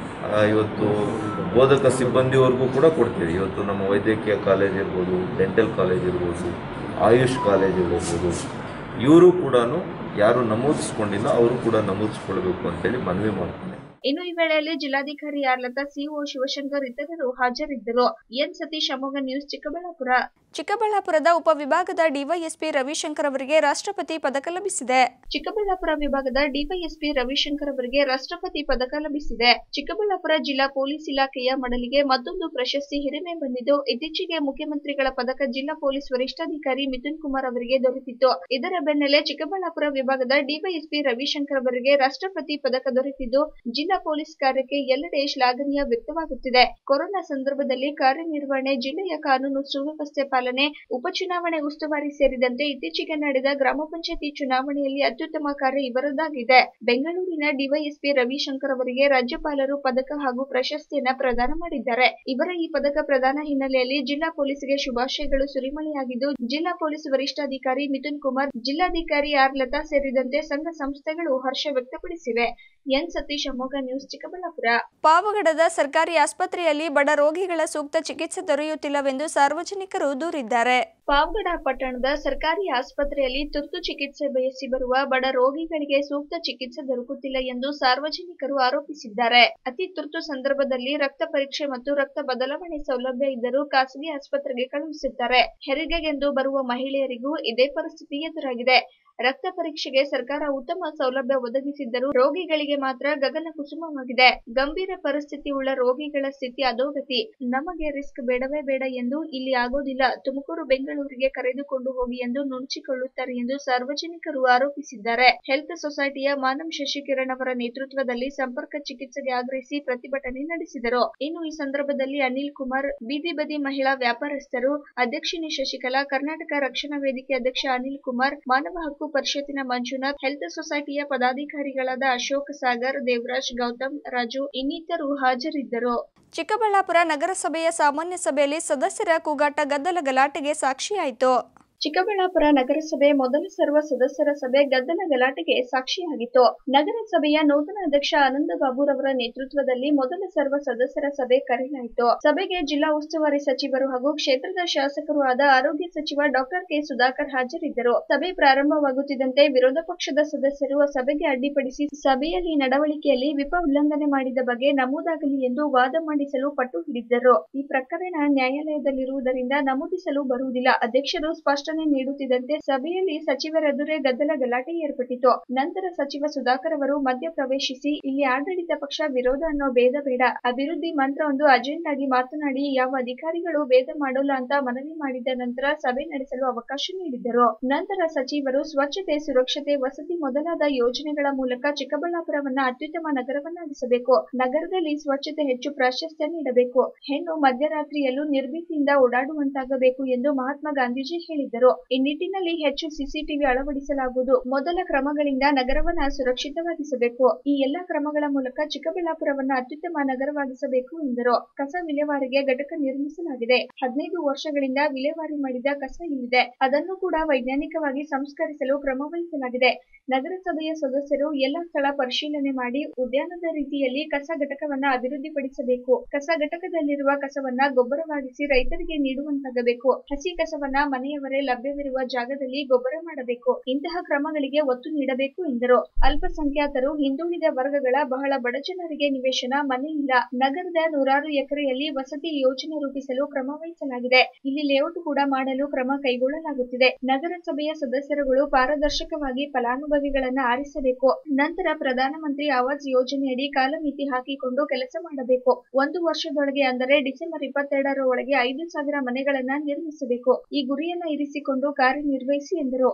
ಇವತ್ತು ಬೋಧಕ ಸಿಬ್ಬಂದಿವರೆಗೂ ಕೂಡ ಕೊಡ್ತೀವಿ. ಇವತ್ತು ನಮ್ಮ ವೈದ್ಯಕೀಯ ಕಾಲೇಜ್ ಇರ್ಬೋದು, ಡೆಂಟಲ್ ಕಾಲೇಜ್ ಇರ್ಬೋದು, ಆಯುಷ್ ಕಾಲೇಜ್ ಇರ್ಬೋದು, ಇವರು ಕೂಡ ಯಾರು ನಮೂದಿಸ್ಕೊಂಡಿಲ್ಲ ಅವರು ಕೂಡ ನಮೂದಿಸ್ಕೊಳ್ಬೇಕು ಅಂತೇಳಿ ಮನವಿ ಮಾಡ್ತೀನಿ. ಇನ್ನು ಈ ವೇಳೆಯಲ್ಲಿ ಜಿಲ್ಲಾಧಿಕಾರಿ ಆರ್ಲತಾ, ಸಿಒ ಶಿವಶಂಕರ್ ಇತರರು ಹಾಜರಿದ್ದರು. ಎನ್ ಸತೀಶ್, ಅಮೋಘ ನ್ಯೂಸ್, ಚಿಕ್ಕಬಳ್ಳಾಪುರ. ಚಿಕ್ಕಬಳ್ಳಾಪುರದ ಉಪವಿಭಾಗದ ಡಿವೈಎಸ್ಪಿ ರವಿಶಂಕರ್ ಅವರಿಗೆ ರಾಷ್ಟ್ರಪತಿ ಪದಕ ಲಭಿಸಿದೆ. ಚಿಕ್ಕಬಳ್ಳಾಪುರ ವಿಭಾಗದ ಡಿವೈಎಸ್ಪಿ ರವಿಶಂಕರ್ ಅವರಿಗೆ ರಾಷ್ಟ್ರಪತಿ ಪದಕ ಲಭಿಸಿದೆ. ಚಿಕ್ಕಬಳ್ಳಾಪುರ ಜಿಲ್ಲಾ ಪೊಲೀಸ್ ಇಲಾಖೆಯ ಮಡಲಿಗೆ ಮತ್ತೊಂದು ಪ್ರಶಸ್ತಿ ಹಿರಿಮೆ ಬಂದಿದ್ದು, ಇತ್ತೀಚೆಗೆ ಮುಖ್ಯಮಂತ್ರಿಗಳ ಪದಕ ಜಿಲ್ಲಾ ಪೊಲೀಸ್ ವರಿಷ್ಠಾಧಿಕಾರಿ ಮಿಥುನ್ ಕುಮಾರ್ ಅವರಿಗೆ ದೊರೆತಿತ್ತು. ಇದರ ಬೆನ್ನಲ್ಲೇ ಚಿಕ್ಕಬಳ್ಳಾಪುರ ವಿಭಾಗದ ಡಿವೈಎಸ್ಪಿ ರವಿಶಂಕರ್ ಅವರಿಗೆ ರಾಷ್ಟ್ರಪತಿ ಪದಕ ದೊರೆತಿದ್ದು, ಜಿಲ್ಲಾ ಪೊಲೀಸ್ ಕಾರ್ಯಕ್ಕೆ ಎಲ್ಲೆಡೆ ಶ್ಲಾಘನೀಯ ವ್ಯಕ್ತವಾಗುತ್ತಿದೆ. ಕೊರೋನಾ ಸಂದರ್ಭದಲ್ಲಿ ಕಾರ್ಯನಿರ್ವಹಣೆ, ಜಿಲ್ಲೆಯ ಕಾನೂನು ಸುವ್ಯವಸ್ಥೆ ಪಾಲನೆ, ಉಪಚುನಾವಣೆ ಉಸ್ತುವಾರಿ ಸೇರಿದಂತೆ ಇತ್ತೀಚೆಗೆ ನಡೆದ ಗ್ರಾಮ ಪಂಚಾಯತಿ ಚುನಾವಣೆಯಲ್ಲಿ ಅತ್ಯುತ್ತಮ ಕಾರ್ಯ ಇವರದ್ದಾಗಿದೆ. ಬೆಂಗಳೂರಿನ ಡಿವೈಎಸ್ಪಿ ರವಿಶಂಕರ್ ಅವರಿಗೆ ರಾಜ್ಯಪಾಲರು ಪದಕ ಹಾಗೂ ಪ್ರಶಸ್ತಿಯನ್ನ ಪ್ರದಾನ ಮಾಡಿದ್ದಾರೆ. ಇವರ ಈ ಪದಕ ಪ್ರದಾನ ಹಿನ್ನೆಲೆಯಲ್ಲಿ ಜಿಲ್ಲಾ ಪೊಲೀಸ್ಗೆ ಶುಭಾಶಯಗಳು ಸುರಿಮಳೆಯಾಗಿದ್ದು, ಜಿಲ್ಲಾ ಪೊಲೀಸ್ ವರಿಷ್ಠಾಧಿಕಾರಿ ಮಿಥುನ್ ಕುಮಾರ್, ಜಿಲ್ಲಾಧಿಕಾರಿ ಆರ್ಲತಾ ಸೇರಿದಂತೆ ಸಂಘ ಸಂಸ್ಥೆಗಳು ಹರ್ಷ ವ್ಯಕ್ತಪಡಿಸಿವೆ. ಎನ್ ಸತೀಶ್, ಅಮೋಘ ನ್ಯೂಸ್, ಚಿಕ್ಕಬಳ್ಳಾಪುರ. ಪಾವಗಡದ ಸರ್ಕಾರಿ ಆಸ್ಪತ್ರೆಯಲ್ಲಿ ಬಡ ರೋಗಿಗಳ ಸೂಕ್ತ ಚಿಕಿತ್ಸೆ ದೊರೆಯುತ್ತಿಲ್ಲವೆಂದು ಸಾರ್ವಜನಿಕರು ದೂರಿದ್ದಾರೆ. ಪಾವಗಡ ಪಟ್ಟಣದ ಸರ್ಕಾರಿ ಆಸ್ಪತ್ರೆಯಲ್ಲಿ ತುರ್ತು ಚಿಕಿತ್ಸೆ ಬಯಸಿ ಬರುವ ಬಡ ರೋಗಿಗಳಿಗೆ ಸೂಕ್ತ ಚಿಕಿತ್ಸೆ ದೊರಕುತ್ತಿಲ್ಲ ಎಂದು ಸಾರ್ವಜನಿಕರು ಆರೋಪಿಸಿದ್ದಾರೆ. ಅತಿ ತುರ್ತು ಸಂದರ್ಭದಲ್ಲಿ ರಕ್ತ ಪರೀಕ್ಷೆ ಮತ್ತು ರಕ್ತ ಬದಲಾವಣೆ ಸೌಲಭ್ಯ ಇದ್ದರೂ ಖಾಸಗಿ ಆಸ್ಪತ್ರೆಗೆ ಕಳುಹಿಸುತ್ತಾರೆ. ಹೆರಿಗೆಗೆಂದು ಬರುವ ಮಹಿಳೆಯರಿಗೂ ಇದೇ ಪರಿಸ್ಥಿತಿ ಎದುರಾಗಿದೆ. ರಕ್ತ ಪರೀಕ್ಷೆಗೆ ಸರ್ಕಾರ ಉತ್ತಮ ಸೌಲಭ್ಯ ಒದಗಿಸಿದ್ದರೂ ರೋಗಿಗಳಿಗೆ ಮಾತ್ರ ಗಗನ ಕುಸುಮವಾಗಿದೆ. ಗಂಭೀರ ಪರಿಸ್ಥಿತಿ ಉಳ್ಳ ರೋಗಿಗಳ ಸ್ಥಿತಿ ಅಧೋಗತಿ. ನಮಗೆ ರಿಸ್ಕ್ ಬೇಡವೇ ಬೇಡ ಎಂದು ಇಲ್ಲಿ ಆಗೋದಿಲ್ಲ, ತುಮಕೂರು, ಬೆಂಗಳೂರಿಗೆ ಕರೆದುಕೊಂಡು ಹೋಗಿ ಎಂದು ನುಣುಚಿಕೊಳ್ಳುತ್ತಾರೆ ಎಂದು ಸಾರ್ವಜನಿಕರು ಆರೋಪಿಸಿದ್ದಾರೆ. ಹೆಲ್ತ್ ಸೊಸೈಟಿಯ ಮಾನವ್ ಶಶಿಕಿರಣ್ ಅವರ ನೇತೃತ್ವದಲ್ಲಿ ಸಂಪರ್ಕ ಚಿಕಿತ್ಸೆಗೆ ಆಗ್ರಹಿಸಿ ಪ್ರತಿಭಟನೆ ನಡೆಸಿದರು. ಇನ್ನು ಈ ಸಂದರ್ಭದಲ್ಲಿ ಅನಿಲ್ ಕುಮಾರ್, ಬೀದಿ ಬದಿ ಮಹಿಳಾ ವ್ಯಾಪಾರಸ್ಥರು, ಅಧ್ಯಕ್ಷಿಣಿ ಶಶಿಕಲಾ, ಕರ್ನಾಟಕ ರಕ್ಷಣಾ ವೇದಿಕೆ ಅಧ್ಯಕ್ಷ ಅನಿಲ್ ಕುಮಾರ್, ಮಾನವ ಹಕ್ಕು ಪರಿಷತ್ತಿನ ಮಂಜುನಾಥ್, ಹೆಲ್ತ್ ಸೊಸೈಟಿಯ ಪದಾಧಿಕಾರಿಗಳಾದ ಅಶೋಕ್, ಸಾಗರ್, ದೇವರಾಜ್, ಗೌತಮ್, ರಾಜು ಇನ್ನಿತರರು ಹಾಜರಿದ್ದರು. ಚಿಕ್ಕಬಳ್ಳಾಪುರ ನಗರಸಭೆಯ ಸಾಮಾನ್ಯ ಸಭೆಯಲ್ಲಿ ಸದಸ್ಯರ ಕೂಗಾಟ, ಗದ್ದಲ, ಗಲಾಟೆಗೆ ಸಾಕ್ಷಿಯಾಯಿತು. ಚಿಕ್ಕಬಳ್ಳಾಪುರ ನಗರಸಭೆ ಮೊದಲ ಸರ್ವ ಸದಸ್ಯರ ಸಭೆ ಗದ್ದಲ ಗಲಾಟೆಗೆ ಸಾಕ್ಷಿಯಾಗಿತ್ತು. ನಗರಸಭೆಯ ನೂತನ ಅಧ್ಯಕ್ಷ ಆನಂದಬಾಬುರವರ ನೇತೃತ್ವದಲ್ಲಿ ಮೊದಲ ಸರ್ವ ಸದಸ್ಯರ ಸಭೆ ಕರೆಯಲಾಯಿತು. ಸಭೆಗೆ ಜಿಲ್ಲಾ ಉಸ್ತುವಾರಿ ಸಚಿವರು ಹಾಗೂ ಕ್ಷೇತ್ರದ ಶಾಸಕರು ಆದ ಆರೋಗ್ಯ ಸಚಿವ ಡಾಕ್ಟರ್ ಕೆ ಸುಧಾಕರ್ ಹಾಜರಿದ್ದರು. ಸಭೆ ಪ್ರಾರಂಭವಾಗುತ್ತಿದ್ದಂತೆ ವಿರೋಧ ಪಕ್ಷದ ಸದಸ್ಯರು ಸಭೆಗೆ ಅಡ್ಡಿಪಡಿಸಿ ಸಭೆಯಲ್ಲಿ ನಡವಳಿಕೆಯಲ್ಲಿ ವಿಪ ಉಲ್ಲಂಘನೆ ಮಾಡಿದ ಬಗ್ಗೆ ನಮೂದಾಗಲಿ ಎಂದು ವಾದ ಮಂಡಿಸಲು ಪಟ್ಟು ಹಿಡಿದರು. ಈ ಪ್ರಕರಣ ನ್ಯಾಯಾಲಯದಲ್ಲಿರುವುದರಿಂದ ನಮೂದಿಸಲು ಬರುವುದಿಲ್ಲ. ಅಧ್ಯಕ್ಷರು ಸ್ಪಷ್ಟನೆ ನೀಡುತ್ತಿದ್ದಂತೆ ಸಭೆಯಲ್ಲಿ ಸಚಿವರೆದುರೇ ಗದ್ದಲ ಗಲಾಟೆ ಏರ್ಪಟ್ಟಿತು. ನಂತರ ಸಚಿವ ಸುಧಾಕರ್ ಅವರು ಮಧ್ಯ ಪ್ರವೇಶಿಸಿ, ಇಲ್ಲಿ ಆಡಳಿತ ಪಕ್ಷ ವಿರೋಧ ಅನ್ನೋ ಭೇದ ಬೇಡ, ಅಭಿವೃದ್ಧಿ ಮಂತ್ರ ಒಂದು ಅಜೆಂಡ್ ಆಗಿ ಮಾತನಾಡಿ ಯಾವ ಅಧಿಕಾರಿಗಳು ಭೇದ ಮಾಡೋಲ್ಲ ಅಂತ ಮನವಿ ಮಾಡಿದ ನಂತರ ಸಭೆ ನಡೆಸಲು ಅವಕಾಶ ನೀಡಿದರು. ನಂತರ ಸಚಿವರು ಸ್ವಚ್ಛತೆ, ಸುರಕ್ಷತೆ, ವಸತಿ ಮೊದಲಾದ ಯೋಜನೆಗಳ ಮೂಲಕ ಚಿಕ್ಕಬಳ್ಳಾಪುರವನ್ನ ಅತ್ಯುತ್ತಮ ನಗರವನ್ನಾಗಿಸಬೇಕು. ನಗರದಲ್ಲಿ ಸ್ವಚ್ಛತೆ ಹೆಚ್ಚು ಪ್ರಾಶಸ್ತ್ಯ ನೀಡಬೇಕು. ಹೆಣ್ಣು ಮಧ್ಯರಾತ್ರಿಯಲ್ಲೂ ನಿರ್ಭೀತಿಯಿಂದ ಓಡಾಡುವಂತಾಗಬೇಕು ಎಂದು ಮಹಾತ್ಮ ಗಾಂಧೀಜಿ ಹೇಳಿದ್ದರು. ಈ ನಿಟ್ಟಿನಲ್ಲಿ ಹೆಚ್ಚು ಸಿಸಿಟಿವಿ ಅಳವಡಿಸಲಾಗುವುದು. ಮೊದಲ ಕ್ರಮಗಳಿಂದ ನಗರವನ್ನ ಸುರಕ್ಷಿತವಾಗಿಸಬೇಕು. ಈ ಎಲ್ಲಾ ಕ್ರಮಗಳ ಮೂಲಕ ಚಿಕ್ಕಬಳ್ಳಾಪುರವನ್ನ ಅತ್ಯುತ್ತಮ ನಗರವಾಗಿಸಬೇಕು ಎಂದರು. ಕಸ ವಿಲೇವಾರಿಗೆ ಘಟಕ ನಿರ್ಮಿಸಲಾಗಿದೆ. 15 ವರ್ಷಗಳಿಂದ ವಿಲೇವಾರಿ ಮಾಡಿದ ಕಸ ಇಲ್ಲಿದೆ. ಅದನ್ನು ಕೂಡ ವೈಜ್ಞಾನಿಕವಾಗಿ ಸಂಸ್ಕರಿಸಲು ಕ್ರಮ ವಹಿಸಲಾಗಿದೆ. ನಗರಸಭೆಯ ಸದಸ್ಯರು ಎಲ್ಲ ಸ್ಥಳ ಪರಿಶೀಲನೆ ಮಾಡಿ ಉದ್ಯಾನದ ರೀತಿಯಲ್ಲಿ ಕಸ ಘಟಕವನ್ನ ಅಭಿವೃದ್ಧಿಪಡಿಸಬೇಕು. ಕಸ ಘಟಕದಲ್ಲಿರುವ ಕಸವನ್ನ ಗೊಬ್ಬರವಾಗಿಸಿ ರೈತರಿಗೆ ನೀಡುವಂತಾಗಬೇಕು. ಹಸಿ ಕಸವನ್ನ ಮನೆಯವರೇ ಲಭ್ಯವಿರುವ ಜಾಗದಲ್ಲಿ ಗೊಬ್ಬರ ಮಾಡಬೇಕು. ಇಂತಹ ಕ್ರಮಗಳಿಗೆ ಒತ್ತು ನೀಡಬೇಕು ಎಂದರು. ಅಲ್ಪಸಂಖ್ಯಾತರು, ಹಿಂದುಳಿದ ವರ್ಗಗಳ ಬಹಳ ಬಡ ಜನರಿಗೆ ನಿವೇಶನ, ಮನೆ ಇಲ್ಲ. ನಗರದ 100 ಎಕರೆಯಲ್ಲಿ ವಸತಿ ಯೋಜನೆ ರೂಪಿಸಲು ಕ್ರಮ ವಹಿಸಲಾಗಿದೆ. ಇಲ್ಲಿ ಲೇಔಟ್ ಕೂಡ ಮಾಡಲು ಕ್ರಮ ಕೈಗೊಳ್ಳಲಾಗುತ್ತಿದೆ. ನಗರಸಭೆಯ ಸದಸ್ಯರುಗಳು ಪಾರದರ್ಶಕವಾಗಿ ಫಲಾನುಭವಿಗಳನ್ನ ಆರಿಸಬೇಕು. ನಂತರ ಪ್ರಧಾನಮಂತ್ರಿ ಆವಾಸ್ ಯೋಜನೆಯಡಿ ಕಾಲಮಿತಿ ಹಾಕಿಕೊಂಡು ಕೆಲಸ ಮಾಡಬೇಕು. 1 ವರ್ಷದೊಳಗೆ ಅಂದರೆ ಡಿಸೆಂಬರ್ 22ರ ಒಳಗೆ 5,000 ಮನೆಗಳನ್ನ ನಿರ್ಮಿಸಬೇಕು. ಈ ಗುರಿಯನ್ನ ಇರಿಸಿಕೊಂಡು ಕಾರ್ಯನಿರ್ವಹಿಸಿ ಎಂದರು.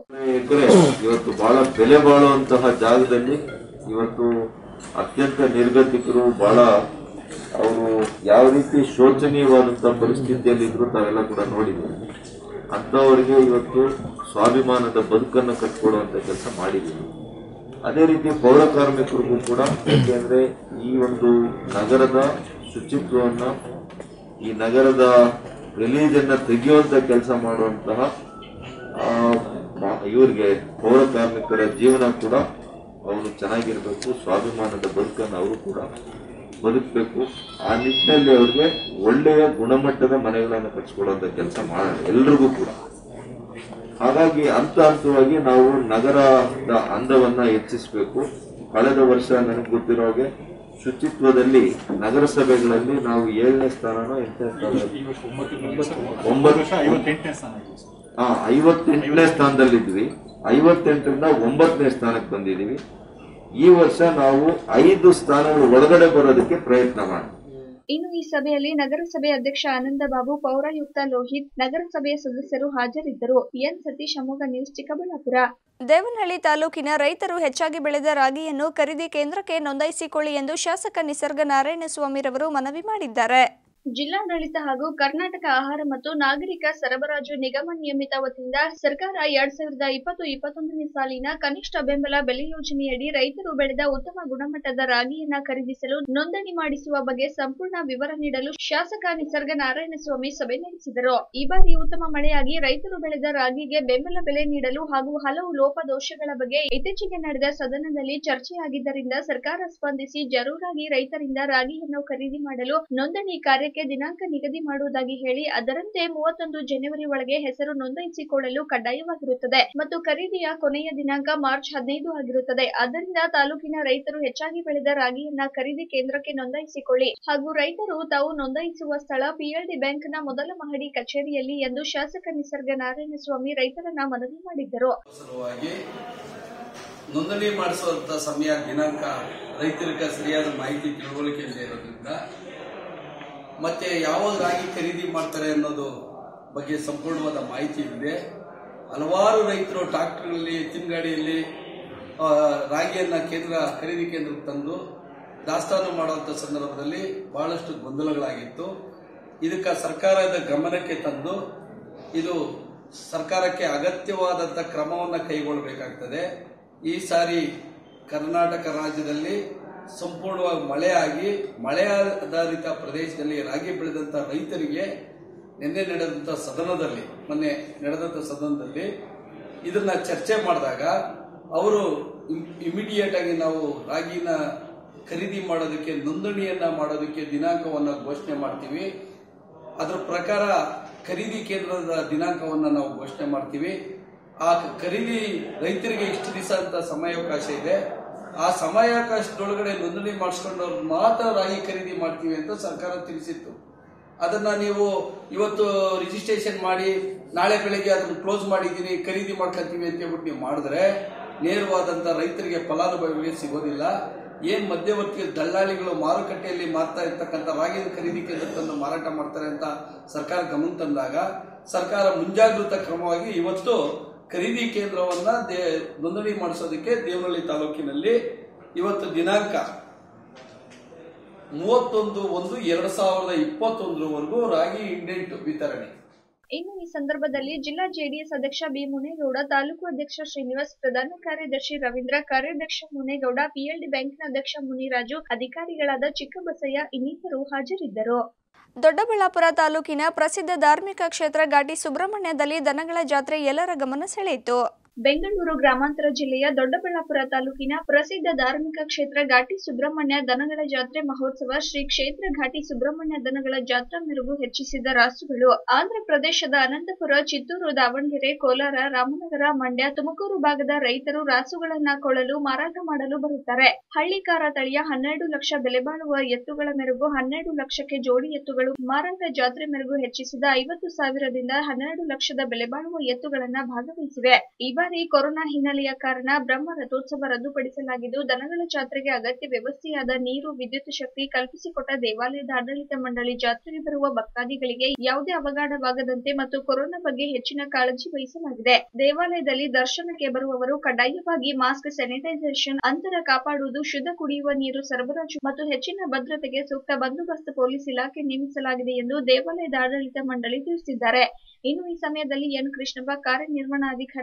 ಇವತ್ತು ಬಹಳ ಬೆಲೆ ಬಾಳುವಂತಹ ಜಾಗದಲ್ಲಿ ಇವತ್ತು ಅತ್ಯಂತ ನಿರ್ಗತಿಕರು, ಬಹಳ ಅವರು ಯಾವ ರೀತಿ ಶೋಚನೀಯವಾದಂತಹ ಪರಿಸ್ಥಿತಿಯಲ್ಲಿ ಇದ್ರು ತಾವೆಲ್ಲ ಕೂಡ ನೋಡಿದ್ದೀವಿ. ಅಂಥವರಿಗೆ ಇವತ್ತು ಸ್ವಾಭಿಮಾನದ ಬದುಕನ್ನು ಕಟ್ಕೊಡುವಂತ ಕೆಲಸ ಮಾಡಿದ್ದೀವಿ. ಅದೇ ರೀತಿ ಪೌರ ಕಾರ್ಮಿಕರಿಗೂ ಕೂಡ, ಯಾಕೆಂದರೆ ಈ ಒಂದು ನಗರದ ಶುಚಿತ್ವವನ್ನು, ಈ ನಗರದ ಗಲೀಜನ್ನು ತೆಗೆಯುವಂಥ ಕೆಲಸ ಮಾಡುವಂತಹ ಇವರಿಗೆ ಪೌರ ಕಾರ್ಮಿಕರ ಜೀವನ ಕೂಡ ಅವರು ಚೆನ್ನಾಗಿರಬೇಕು, ಸ್ವಾಭಿಮಾನದ ಬದುಕನ್ನು ಅವರು ಕೂಡ ಬದುಕಬೇಕು. ಆ ನಿಟ್ಟಿನಲ್ಲಿ ಅವ್ರಿಗೆ ಒಳ್ಳೆಯ ಗುಣಮಟ್ಟದ ಮನೆಗಳನ್ನು ಕಟ್ಸ್ಕೊಳ್ಳುವಂಥ ಕೆಲಸ ಮಾಡೋಣ ಎಲ್ರಿಗೂ ಕೂಡ. ಹಾಗಾಗಿ ಹಂತವಾಗಿ ನಾವು ನಗರದ ಅಂದವನ್ನು ಹೆಚ್ಚಿಸಬೇಕು. ಕಳೆದ ವರ್ಷ ನನಗೆ ಗೊತ್ತಿರೋ ಹಾಗೆ ಶುಚಿತ್ವದಲ್ಲಿ ನಗರಸಭೆಗಳಲ್ಲಿ ನಾವು 7ನೇ ಸ್ಥಾನನೋ 58ನೇ ಸ್ಥಾನದಲ್ಲಿದ್ವಿ. 58ರಿಂದ 9ನೇ ಸ್ಥಾನಕ್ಕೆ ಬಂದಿದ್ದೀವಿ. ಈ ವರ್ಷ ನಾವು 5 ಸ್ಥಾನಗಳು ಒಳಗಡೆ ಬರೋದಕ್ಕೆ ಪ್ರಯತ್ನ ಮಾಡಿ. ಇನ್ನು ಈ ಸಭೆಯಲ್ಲಿ ನಗರಸಭೆ ಅಧ್ಯಕ್ಷ ಆನಂದಬಾಬು, ಪೌರಾಯುಕ್ತ ಲೋಹಿತ್, ನಗರಸಭೆಯ ಸದಸ್ಯರು ಹಾಜರಿದ್ದರು. ಎನ್ ಸತೀಶ್, ಅಮೋಘ ನ್ಯೂಸ್, ಚಿಕ್ಕಬಳ್ಳಾಪುರ. ದೇವನಹಳ್ಳಿ ತಾಲೂಕಿನ ರೈತರು ಹೆಚ್ಚಾಗಿ ಬೆಳೆದ ರಾಗಿಯನ್ನು ಖರೀದಿ ಕೇಂದ್ರಕ್ಕೆ ನೋಂದಾಯಿಸಿಕೊಳ್ಳಿ ಎಂದು ಶಾಸಕ ನಿಸರ್ಗ ನಾರಾಯಣಸ್ವಾಮಿರವರು ಮನವಿ ಮಾಡಿದ್ದಾರೆ. ಜಿಲ್ಲಾಡಳಿತ ಹಾಗೂ ಕರ್ನಾಟಕ ಆಹಾರ ಮತ್ತು ನಾಗರಿಕ ಸರಬರಾಜು ನಿಗಮ ನಿಯಮಿತ ವತಿಯಿಂದ ಸರ್ಕಾರ 2020-21ನೇ ಸಾಲಿನ ಕನಿಷ್ಠ ಬೆಂಬಲ ಬೆಲೆ ಯೋಜನೆಯಡಿ ರೈತರು ಬೆಳೆದ ಉತ್ತಮ ಗುಣಮಟ್ಟದ ರಾಗಿಯನ್ನ ಖರೀದಿಸಲು ನೋಂದಣಿ ಮಾಡಿಸುವ ಬಗ್ಗೆ ಸಂಪೂರ್ಣ ವಿವರ ನೀಡಲು ಶಾಸಕ ನಿಸರ್ಗ ನಾರಾಯಣಸ್ವಾಮಿ ಸಭೆ ನಡೆಸಿದರು. ಈ ಬಾರಿ ಉತ್ತಮ ಮಳೆಯಾಗಿ ರೈತರು ಬೆಳೆದ ರಾಗಿಗೆ ಬೆಂಬಲ ಬೆಲೆ ನೀಡಲು ಹಾಗೂ ಹಲವು ಲೋಪದೋಷಗಳ ಬಗ್ಗೆ ಇತ್ತೀಚೆಗೆ ನಡೆದ ಸದನದಲ್ಲಿ ಚರ್ಚೆಯಾಗಿದ್ದರಿಂದ ಸರ್ಕಾರ ಸ್ಪಂದಿಸಿ ಜರೂರಾಗಿ ರೈತರಿಂದ ರಾಗಿಯನ್ನು ಖರೀದಿ ಮಾಡಲು ನೋಂದಣಿ ಕಾರ್ಯಕ್ಕೆ ದಿನಾಂಕ ನಿಗದಿ ಮಾಡುವುದಾಗಿ ಹೇಳಿ ಅದರಂತೆ 31 ಜನವರಿ ಒಳಗೆ ಹೆಸರು ನೋಂದಾಯಿಸಿಕೊಳ್ಳಲು ಕಡ್ಡಾಯವಾಗಿರುತ್ತದೆ ಮತ್ತು ಖರೀದಿಯ ಕೊನೆಯ ದಿನಾಂಕ ಮಾರ್ಚ್ 15 ಆಗಿರುತ್ತದೆ. ಆದ್ದರಿಂದ ತಾಲೂಕಿನ ರೈತರು ಹೆಚ್ಚಾಗಿ ಬೆಳೆದ ರಾಗಿಯನ್ನ ಖರೀದಿ ಕೇಂದ್ರಕ್ಕೆ ನೋಂದಾಯಿಸಿಕೊಳ್ಳಿ ಹಾಗೂ ರೈತರು ತಾವು ನೋಂದಾಯಿಸುವ ಸ್ಥಳ PLD ಬ್ಯಾಂಕ್ನ ಮೊದಲ ಮಹಡಿ ಕಚೇರಿಯಲ್ಲಿ ಎಂದು ಶಾಸಕ ನಿಸರ್ಗ ನಾರಾಯಣಸ್ವಾಮಿ ರೈತರನ್ನ ಮನವಿ ಮಾಡಿದ್ದರು. ನೋಂದಣಿ ಮಾಡಿಸುವಂತ ಸಮಯ ದಿನಾಂಕ ರೈತರಿಗೆ ಸರಿಯಾದ ಮಾಹಿತಿ ತಿಳುವಳಿಕೆ ಇರೋದ್ರಿಂದ ಮತ್ತೆ ಯಾವಾಗ ರಾಗಿ ಖರೀದಿ ಮಾಡ್ತಾರೆ ಅನ್ನೋದು ಬಗ್ಗೆ ಸಂಪೂರ್ಣವಾದ ಮಾಹಿತಿ ಇದೆ. ಹಲವಾರು ರೈತರು ಟ್ರಾಕ್ಟರ್ಗಳಲ್ಲಿ, ಎತ್ತಿನ ಗಾಡಿಯಲ್ಲಿ ರಾಗಿಯನ್ನ ಖರೀದಿ ಕೇಂದ್ರಕ್ಕೆ ತಂದು ದಾಸ್ತಾನು ಮಾಡುವಂತ ಸಂದರ್ಭದಲ್ಲಿ ಬಹಳಷ್ಟು ಗೊಂದಲಗಳಾಗಿತ್ತು. ಇದಕ್ಕೆ ಸರ್ಕಾರದ ಗಮನಕ್ಕೆ ತಂದು ಇದು ಸರ್ಕಾರಕ್ಕೆ ಅಗತ್ಯವಾದಂಥ ಕ್ರಮವನ್ನು ಕೈಗೊಳ್ಳಬೇಕಾಗ್ತದೆ. ಈ ಸಾರಿ ಕರ್ನಾಟಕ ರಾಜ್ಯದಲ್ಲಿ ಸಂಪೂರ್ಣವಾಗಿ ಮಳೆ ಆಧಾರಿತ ಪ್ರದೇಶದಲ್ಲಿ ರಾಗಿ ಬೆಳೆದಂತ ರೈತರಿಗೆ ಮೊನ್ನೆ ನಡೆದಂತ ಸದನದಲ್ಲಿ ಇದನ್ನ ಚರ್ಚೆ ಮಾಡಿದಾಗ ಅವರು ಇಮಿಡಿಯೇಟ್ ಆಗಿ ನಾವು ರಾಗಿನ ಖರೀದಿ ಮಾಡೋದಕ್ಕೆ ನೋಂದಣಿಯನ್ನ ಮಾಡೋದಕ್ಕೆ ದಿನಾಂಕವನ್ನು ಘೋಷಣೆ ಮಾಡ್ತೀವಿ. ಅದರ ಪ್ರಕಾರ ಖರೀದಿ ಕೇಂದ್ರದ ದಿನಾಂಕವನ್ನು ನಾವು ಘೋಷಣೆ ಮಾಡ್ತೀವಿ. ಆ ಖರೀದಿ ರೈತರಿಗೆ ಇಷ್ಟು ದಿವಸ ಅಂತ ಸಮಯಾವಕಾಶ ಇದೆ. ಆ ಸಮಯಾವಕಾಶದೊಳಗಡೆ ನೋಂದಣಿ ಮಾಡಿಸ್ಕೊಂಡವ್ರು ಮಾತ್ರ ರಾಗಿ ಖರೀದಿ ಮಾಡ್ತೀವಿ ಅಂತ ಸರ್ಕಾರ ತಿಳಿಸಿತ್ತು. ಅದನ್ನ ನೀವು ಇವತ್ತು ರಿಜಿಸ್ಟ್ರೇಷನ್ ಮಾಡಿ ನಾಳೆ ಬೆಳಗ್ಗೆ ಅದನ್ನು ಕ್ಲೋಸ್ ಮಾಡಿದ್ದೀನಿ ಖರೀದಿ ಮಾಡ್ಕೊಂತೀವಿ ಅಂತ ಹೇಳ್ಬಿಟ್ಟು ನೀವು ಮಾಡಿದ್ರೆ ನೇರವಾದಂತ ರೈತರಿಗೆ ಫಲಾನುಭವಿಗಳಿಗೆ ಸಿಗೋದಿಲ್ಲ. ಏನ್ ಮಧ್ಯವರ್ತಿ ದಳ್ಳಾಳಿಗಳು ಮಾರುಕಟ್ಟೆಯಲ್ಲಿ ಮಾರ್ತಾ ಇರ್ತಕ್ಕಂಥ ರಾಗಿನ ಖರೀದಿ ಕೇಂದ್ರವನ್ನು ಮಾರಾಟ ಮಾಡ್ತಾರೆ ಅಂತ ಸರ್ಕಾರ ಗಮನ ತಂದಾಗ ಸರ್ಕಾರ ಮುಂಜಾಗೃತ ಕ್ರಮವಾಗಿ ಇವತ್ತು ಖರೀದಿ ಕೇಂದ್ರವನ್ನ ನೋಂದಣಿ ಮಾಡಿಸೋದಕ್ಕೆ ದೇವನಹಳ್ಳಿ ತಾಲೂಕಿನಲ್ಲಿ ಇವತ್ತು ದಿನಾಂಕ 31/1/2021 ರಾಗಿ ಇಂಡೆಂಟ್ ವಿತರಣೆ. ಇನ್ನು ಈ ಸಂದರ್ಭದಲ್ಲಿ ಜಿಲ್ಲಾ ಜೆಡಿಎಸ್ ಅಧ್ಯಕ್ಷ ಬಿ ಮುನೇಗೌಡ, ತಾಲೂಕು ಅಧ್ಯಕ್ಷ ಶ್ರೀನಿವಾಸ್, ಪ್ರಧಾನ ಕಾರ್ಯದರ್ಶಿ ರವೀಂದ್ರ, ಕಾರ್ಯಾಧ್ಯಕ್ಷ ಮುನೇಗೌಡ, PLD ಬ್ಯಾಂಕ್ನ ಅಧ್ಯಕ್ಷ ಮುನಿರಾಜು, ಅಧಿಕಾರಿಗಳಾದ ಚಿಕ್ಕಬಸಯ್ಯ ಇನ್ನಿತರರು ಹಾಜರಿದ್ದರು. ದೊಡ್ಡಬಳ್ಳಾಪುರ ತಾಲೂಕಿನ ಪ್ರಸಿದ್ಧ ಧಾರ್ಮಿಕ ಕ್ಷೇತ್ರ ಘಾಟಿ ಸುಬ್ರಹ್ಮಣ್ಯದಲ್ಲಿ ದನಗಳ ಜಾತ್ರೆ ಎಲ್ಲರ ಗಮನ ಸೆಳೆಯಿತು. ಬೆಂಗಳೂರು ಗ್ರಾಮಾಂತರ ಜಿಲ್ಲೆಯ ದೊಡ್ಡಬಳ್ಳಾಪುರ ತಾಲೂಕಿನ ಪ್ರಸಿದ್ಧ ಧಾರ್ಮಿಕ ಕ್ಷೇತ್ರ ಘಾಟಿ ಸುಬ್ರಹ್ಮಣ್ಯ ದನಗಳ ಜಾತ್ರೆ ಮಹೋತ್ಸವ ಶ್ರೀ ಕ್ಷೇತ್ರ ಘಾಟಿ ಸುಬ್ರಹ್ಮಣ್ಯ ದನಗಳ ಜಾತ್ರಾ ಮೆರುಗು ಹೆಚ್ಚಿಸಿದ ರಾಸುಗಳು ಆಂಧ್ರ ಪ್ರದೇಶದ ಅನಂತಪುರ, ಚಿತ್ತೂರು, ದಾವಣಗೆರೆ, ಕೋಲಾರ, ರಾಮನಗರ, ಮಂಡ್ಯ, ತುಮಕೂರು ಭಾಗದ ರೈತರು ರಾಸುಗಳನ್ನ ಕೊಳ್ಳಲು ಮಾರಾಟ ಮಾಡಲು ಬರುತ್ತಾರೆ. ಹಳ್ಳಿಕಾರ ತಳಿಯ 12 ಲಕ್ಷ ಬೆಲೆ ಬಾಳುವ ಎತ್ತುಗಳ ಮೆರುಗು 12 ಲಕ್ಷಕ್ಕೆ ಜೋಡಿ ಎತ್ತುಗಳು ಮಾರಾಟ. ಜಾತ್ರೆ ಮೆರುಗು ಹೆಚ್ಚಿಸಿದ 50,000ದಿಂದ 12 ಲಕ್ಷದ ಬೆಲೆ ಬಾಳುವ ಎತ್ತುಗಳನ್ನ ಭಾಗವಹಿಸಿವೆ. ಈ ಬಾರಿ ಕೊರೋನಾ ಹಿನ್ನೆಲೆಯ ಕಾರಣ ಬ್ರಹ್ಮ ರಥೋತ್ಸವ ರದ್ದುಪಡಿಸಲಾಗಿದ್ದು, ದನಗಳ ಜಾತ್ರೆಗೆ ಅಗತ್ಯ ವ್ಯವಸ್ಥೆಯಾದ ನೀರು, ವಿದ್ಯುತ್ ಶಕ್ತಿ ಕಲ್ಪಿಸಿಕೊಟ್ಟ ದೇವಾಲಯದ ಆಡಳಿತ ಮಂಡಳಿ ಜಾತ್ರೆಗೆ ಬರುವ ಭಕ್ತಾದಿಗಳಿಗೆ ಯಾವುದೇ ಅವಘಡವಾಗದಂತೆ ಮತ್ತು ಕೊರೋನಾ ಬಗ್ಗೆ ಹೆಚ್ಚಿನ ಕಾಳಜಿ ವಹಿಸಲಾಗಿದೆ. ದೇವಾಲಯದಲ್ಲಿ ದರ್ಶನಕ್ಕೆ ಬರುವವರು ಕಡ್ಡಾಯವಾಗಿ ಮಾಸ್ಕ್, ಸ್ಯಾನಿಟೈಸೇಷನ್, ಅಂತರ ಕಾಪಾಡುವುದು, ಶುದ್ಧ ಕುಡಿಯುವ ನೀರು ಸರಬರಾಜು ಮತ್ತು ಹೆಚ್ಚಿನ ಭದ್ರತೆಗೆ ಸೂಕ್ತ ಬಂದೋಬಸ್ತ್ ಪೊಲೀಸ್ ಇಲಾಖೆ ನೇಮಿಸಲಾಗಿದೆ ಎಂದು ದೇವಾಲಯದ ಆಡಳಿತ ಮಂಡಳಿ ತಿಳಿಸಿದ್ದಾರೆ. ಇನ್ನು ಈ ಸಮಯದಲ್ಲಿ ಎನ್ ಕೃಷ್ಣಪ್ಪ, ಕಾರ್ಯನಿರ್ವಹಣಾಧಿಕಾರಿ, ಘಾಟಿ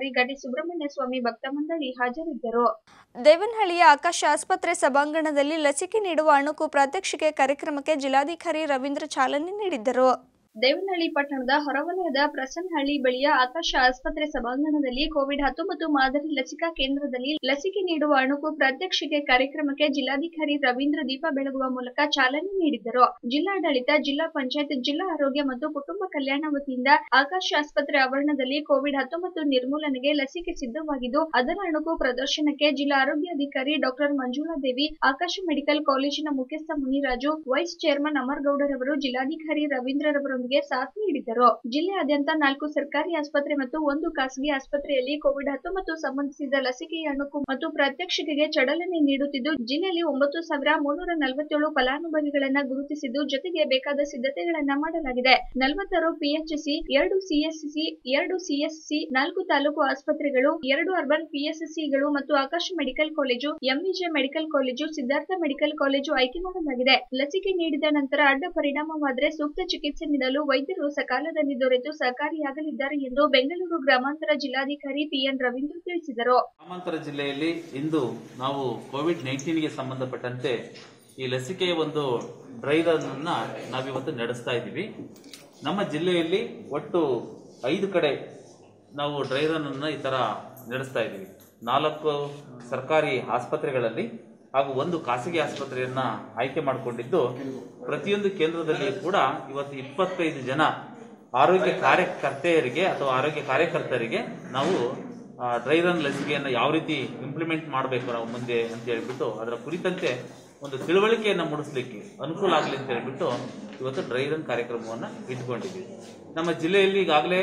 ಸುಬ್ರಹ್ಮಣ್ಯ ಸ್ವಾಮಿ ಭಕ್ತ ಮಂಡಳಿ ಹಾಜರಿದ್ದರು. ದೇವನಹಳ್ಳಿಯ ಆಕಾಶ ಆಸ್ಪತ್ರೆ ಸಭಾಂಗಣದಲ್ಲಿ ಲಸಿಕೆ ನೀಡುವ ಅಣುಕು ಪ್ರಾತ್ಯಕ್ಷಿಕೆ ಕಾರ್ಯಕ್ರಮಕ್ಕೆ ಜಿಲ್ಲಾಧಿಕಾರಿ ರವೀಂದ್ರ ಚಾಲನೆ ನೀಡಿದ್ದರು. ದೇವನಹಳ್ಳಿ ಪಟ್ಟಣದ ಹೊರವಲಯದ ಪ್ರಸನ್ನಹಳ್ಳಿ ಬಳಿಯ ಆಕಾಶ ಆಸ್ಪತ್ರೆ ಸಭಾಂಗಣದಲ್ಲಿ ಕೋವಿಡ್-19 ಮಾದರಿ ಲಸಿಕಾ ಕೇಂದ್ರದಲ್ಲಿ ಲಸಿಕೆ ನೀಡುವ ಅಣುಕು ಪ್ರಾತ್ಯಕ್ಷಿಕೆ ಕಾರ್ಯಕ್ರಮಕ್ಕೆ ಜಿಲ್ಲಾಧಿಕಾರಿ ರವೀಂದ್ರ ದೀಪ ಬೆಳಗುವ ಮೂಲಕ ಚಾಲನೆ ನೀಡಿದರು. ಜಿಲ್ಲಾಡಳಿತ, ಜಿಲ್ಲಾ ಪಂಚಾಯತ್, ಜಿಲ್ಲಾ ಆರೋಗ್ಯ ಮತ್ತು ಕುಟುಂಬ ಕಲ್ಯಾಣ ವತಿಯಿಂದ ಆಕಾಶ ಆಸ್ಪತ್ರೆ ಆವರಣದಲ್ಲಿ ಕೋವಿಡ್-19 ನಿರ್ಮೂಲನೆಗೆ ಲಸಿಕೆ ಸಿದ್ಧವಾಗಿದ್ದು, ಅದರ ಅಣುಕು ಪ್ರದರ್ಶನಕ್ಕೆ ಜಿಲ್ಲಾ ಆರೋಗ್ಯಾಧಿಕಾರಿ ಡಾಕ್ಟರ್ ಮಂಜುಳಾದೇವಿ, ಆಕಾಶ ಮೆಡಿಕಲ್ ಕಾಲೇಜಿನ ಮುಖ್ಯಸ್ಥ ಮುನಿರಾಜು, ವೈಸ್ ಚೇರ್ಮನ್ ಅಮರಗೌಡರವರು ಜಿಲ್ಲಾಧಿಕಾರಿ ರವೀಂದ್ರರವರೊಂದಿಗೆ ಸಾಥ್ ನೀಡಿದ್ದರು. ಜಿಲ್ಲೆಯಾದ್ಯಂತ 4 ಸರ್ಕಾರಿ ಆಸ್ಪತ್ರೆ ಮತ್ತು 1 ಖಾಸಗಿ ಆಸ್ಪತ್ರೆಯಲ್ಲಿ ಕೋವಿಡ್-19 ಸಂಬಂಧಿಸಿದ ಲಸಿಕೆಯ ಅಣುಕು ಮತ್ತು ಪ್ರಾತ್ಯಕ್ಷಿಕೆಗೆ ಚಾಲನೆ ನೀಡುತ್ತಿದ್ದು, ಜಿಲ್ಲೆಯಲ್ಲಿ 9,347 ಫಲಾನುಭವಿಗಳನ್ನ ಗುರುತಿಸಿದ್ದು, ಜೊತೆಗೆ ಬೇಕಾದ ಸಿದ್ಧತೆಗಳನ್ನ ಮಾಡಲಾಗಿದೆ. 46 ಪಿಎಚ್ಸಿ, 2 ಸಿಎಸ್ಸಿ, 2 ಸಿಎಸ್ಸಿ, 4 ತಾಲೂಕು ಆಸ್ಪತ್ರೆಗಳು, 2 ಅರ್ಬನ್ ಪಿಎಸ್ಸಿಗಳು ಮತ್ತು Akash medical college, MVJ medical college, Siddhartha medical college ಆಯ್ಕೆ ಮಾಡಲಾಗಿದೆ. ಲಸಿಕೆ ನೀಡಿದ ನಂತರ ಅಡ್ಡ ಪರಿಣಾಮವಾದರೆ ಸೂಕ್ತ ಚಿಕಿತ್ಸೆ ನೀಡಲು ವೈದ್ಯರು ಸಕಾಲದಲ್ಲಿ ದೊರೆತು ಸಹಕಾರಿಯಾಗಲಿದ್ದಾರೆ ಎಂದು ಬೆಂಗಳೂರು ಗ್ರಾಮಾಂತರ ಜಿಲ್ಲಾಧಿಕಾರಿ ಪಿಎನ್ ರವೀಂದ್ರ ತಿಳಿಸಿದರು. ಗ್ರಾಮಾಂತರ ಜಿಲ್ಲೆಯಲ್ಲಿ ಇಂದು ನಾವು ಕೋವಿಡ್-19ಗೆ ಸಂಬಂಧಪಟ್ಟಂತೆ ಈ ಲಸಿಕೆಯ ಒಂದು ಡ್ರೈ ರನ್ ಅನ್ನ ನಾವಿವತ್ತು ನಡೆಸ್ತಾ ಇದ್ದೀವಿ. ನಮ್ಮ ಜಿಲ್ಲೆಯಲ್ಲಿ ಒಟ್ಟು 5 ಕಡೆ ನಾವು ಡ್ರೈ ರನ್ ಅನ್ನ ಈ ತರ ನಡೆಸ್ತಾ ಇದ್ದೀವಿ. 4 ಸರ್ಕಾರಿ ಆಸ್ಪತ್ರೆಗಳಲ್ಲಿ ಹಾಗೂ 1 ಖಾಸಗಿ ಆಸ್ಪತ್ರೆಯನ್ನ ಆಯ್ಕೆ ಮಾಡಿಕೊಂಡಿದ್ದು, ಪ್ರತಿಯೊಂದು ಕೇಂದ್ರದಲ್ಲಿ ಕೂಡ ಇವತ್ತು 25 ಜನ ಆರೋಗ್ಯ ಕಾರ್ಯಕರ್ತೆಯರಿಗೆ ಅಥವಾ ಆರೋಗ್ಯ ಕಾರ್ಯಕರ್ತರಿಗೆ ನಾವು ಡ್ರೈ ರನ್ ಲಸಿಕೆಯನ್ನು ಯಾವ ರೀತಿ ಇಂಪ್ಲಿಮೆಂಟ್ ಮಾಡಬೇಕು ನಾವು ಮುಂದೆ ಅಂತ ಹೇಳ್ಬಿಟ್ಟು ಅದರ ಕುರಿತಂತೆ ಒಂದು ತಿಳುವಳಿಕೆಯನ್ನು ಮೂಡಿಸಲಿಕ್ಕೆ ಅನುಕೂಲ ಆಗಲಿ ಅಂತ ಹೇಳ್ಬಿಟ್ಟು ಇವತ್ತು ಡ್ರೈ ರನ್ ಕಾರ್ಯಕ್ರಮವನ್ನು ಇಟ್ಕೊಂಡಿದ್ದೀವಿ. ನಮ್ಮ ಜಿಲ್ಲೆಯಲ್ಲಿ ಈಗಾಗಲೇ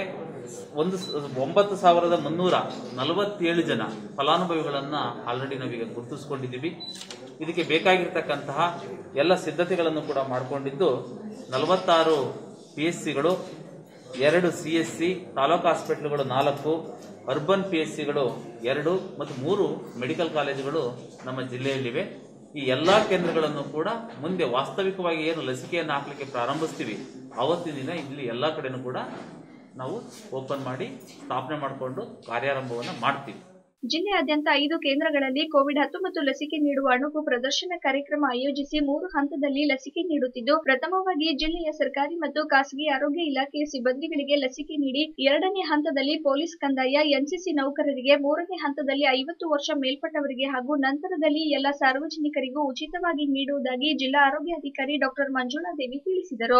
9,347 ಜನ ಫಲಾನುಭವಿಗಳನ್ನ ಆಲ್ರೆಡಿ ನಾವೀಗ ಗುರುತಿಸಿಕೊಂಡಿದ್ದೀವಿ. ಇದಕ್ಕೆ ಬೇಕಾಗಿರ್ತಕ್ಕಂತಹ ಎಲ್ಲ ಸಿದ್ಧತೆಗಳನ್ನು ಕೂಡ ಮಾಡಿಕೊಂಡಿದ್ದು, 46 PSCಗಳು, 2 CSC, ತಾಲೂಕು ಹಾಸ್ಪಿಟಲ್ಗಳು 4, ಅರ್ಬನ್ PSCಗಳು 2 ಮತ್ತು 3 ಮೆಡಿಕಲ್ ಕಾಲೇಜುಗಳು ನಮ್ಮ ಜಿಲ್ಲೆಯಲ್ಲಿವೆ. ಈ ಎಲ್ಲಾ ಕೇಂದ್ರಗಳನ್ನು ಕೂಡ ಮುಂದೆ ವಾಸ್ತವಿಕವಾಗಿ ಏನು ಲಸಿಕೆಯನ್ನು ಹಾಕಲಿಕ್ಕೆ ಪ್ರಾರಂಭಿಸ್ತೀವಿ ಅವತ್ತಿನ ದಿನ ಇಲ್ಲಿ ಎಲ್ಲಾ ಕಡೆನೂ ಕೂಡ ನಾವು ಓಪನ್ ಮಾಡಿ ಸ್ಥಾಪನೆ ಮಾಡಿಕೊಂಡು ಕಾರ್ಯಾರಂಭವನ್ನು ಮಾಡ್ತೀವಿ. ಜಿಲ್ಲೆಯಾದ್ಯಂತ 5 ಕೇಂದ್ರಗಳಲ್ಲಿ ಕೋವಿಡ್-19 ಲಸಿಕೆ ನೀಡುವ ಅಣುಕು ಪ್ರದರ್ಶನ ಕಾರ್ಯಕ್ರಮ ಆಯೋಜಿಸಿ 3 ಹಂತದಲ್ಲಿ ಲಸಿಕೆ ನೀಡುತ್ತಿದ್ದು, ಪ್ರಥಮವಾಗಿ ಜಿಲ್ಲೆಯ ಸರ್ಕಾರಿ ಮತ್ತು ಖಾಸಗಿ ಆರೋಗ್ಯ ಇಲಾಖೆಯ ಸಿಬ್ಬಂದಿಗಳಿಗೆ ಲಸಿಕೆ ನೀಡಿ, 2ನೇ ಹಂತದಲ್ಲಿ ಪೊಲೀಸ್, ಕಂದಾಯ, ಎನ್ಸಿಸಿ ನೌಕರರಿಗೆ, 3ನೇ ಹಂತದಲ್ಲಿ 50 ವರ್ಷ ಮೇಲ್ಪಟ್ಟವರಿಗೆ ಹಾಗೂ ನಂತರದಲ್ಲಿ ಎಲ್ಲ ಸಾರ್ವಜನಿಕರಿಗೂ ಉಚಿತವಾಗಿ ನೀಡುವುದಾಗಿ ಜಿಲ್ಲಾ ಆರೋಗ್ಯಾಧಿಕಾರಿ ಡಾಕ್ಟರ್ ಮಂಜುಳಾದೇವಿ ತಿಳಿಸಿದರು.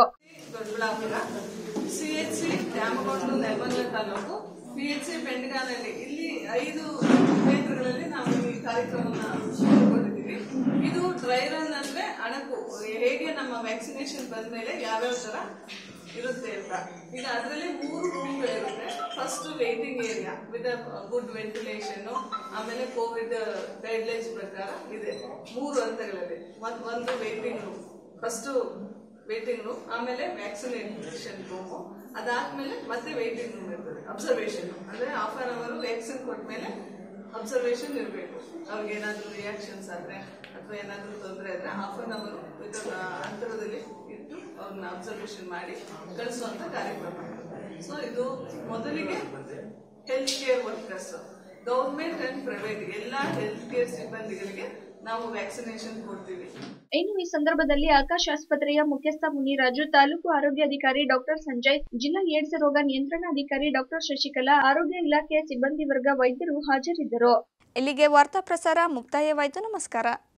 ಸಿಎಚ್ಸಿ ದ್ಯಾಮಗೊಂಡು, ನೆಲಮಂಗಲ ತಾಲೂಕು, ಪಿಎಚ್ಸಿ ಬೆಂಡಗಾನಲ್ಲಿ, ಇಲ್ಲಿ 5 ಕೇಂದ್ರಗಳಲ್ಲಿ ನಾವು ಈ ಕಾರ್ಯಕ್ರಮವನ್ನು ಹಮ್ಮಿಕೊಂಡಿದ್ದೀವಿ. ಇದು ಡ್ರೈ ರನ್ ಅಂದ್ರೆ ಅಣಕು ಹೇಗೆ ನಮ್ಮ ವ್ಯಾಕ್ಸಿನೇಷನ್ ಬಂದ ಮೇಲೆ ಯಾವ್ಯಾವ ತರ ಇರುತ್ತೆ ಅಂತ. ಈಗ ಅದರಲ್ಲಿ 3 ರೂಮ್ಗಳಿರುತ್ತೆ. First waiting area with good ventilation, ಆಮೇಲೆ ಕೋವಿಡ್ ಗೈಡ್ಲೈನ್ಸ್ ಪ್ರಕಾರ ಇದೆ 3 ಹಂತಗಳಲ್ಲಿ. ಒಂದು waiting room, first waiting room, ಆಮೇಲೆ ವ್ಯಾಕ್ಸಿನೇಷನ್ ರೂಮು, ಅದಾದ್ಮೇಲೆ ಮತ್ತೆ ವೇಟಿಂಗ್ ರೂಮ್ ಇರ್ತದೆ. ಅಬ್ಸರ್ವೇಷನ್ ಅಂದ್ರೆ ½ an hour ವ್ಯಾಕ್ಸಿನ್ ಕೊಟ್ಮೇಲೆ ಅಬ್ಸರ್ವೇಷನ್ ಇರಬೇಕು. ಅವ್ರಿಗೆ ಏನಾದ್ರು ರಿಯಾಕ್ಷನ್ಸ್ ಆದ್ರೆ ಅಥವಾ ಏನಾದ್ರು ತೊಂದರೆ ಆದ್ರೆ ½ an hour ಅಂತರದಲ್ಲಿ ಇಟ್ಟು ಅವ್ರನ್ನ ಅಬ್ಸರ್ವೇಷನ್ ಮಾಡಿ ಕಳಿಸುವಂತ ಕಾರ್ಯಕ್ರಮ. ಸೊ ಇದು ಮೊದಲಿಗೆ health care workers, government and private ಎಲ್ಲ ಹೆಲ್ತ್ ಕೇರ್ ಸಿಬ್ಬಂದಿಗಳಿಗೆ ನಾವು ವ್ಯಾಕ್ಸಿನೇಷನ್ ಕೊಡ್ತೀವಿ. ಇನ್ನು ಈ ಸಂದರ್ಭದಲ್ಲಿ ಆಕಾಶ ಆಸ್ಪತ್ರೆಯ ಮುಖ್ಯಸ್ಥ ಮುನಿರಾಜು, ತಾಲೂಕು ಆರೋಗ್ಯಾಧಿಕಾರಿ ಡಾಕ್ಟರ್ ಸಂಜಯ್, ಜಿಲ್ಲಾ ಏಡ್ಸ್ ರೋಗ ನಿಯಂತ್ರಣಾಧಿಕಾರಿ ಡಾಕ್ಟರ್ ಶಶಿಕಲಾ, ಆರೋಗ್ಯ ಇಲಾಖೆಯ ಸಿಬ್ಬಂದಿ ವರ್ಗ, ವೈದ್ಯರು ಹಾಜರಿದ್ದರು. ಇಲ್ಲಿಗೆ ವಾರ್ತಾ ಪ್ರಸಾರ ಮುಕ್ತಾಯವಾಯಿತು. ನಮಸ್ಕಾರ.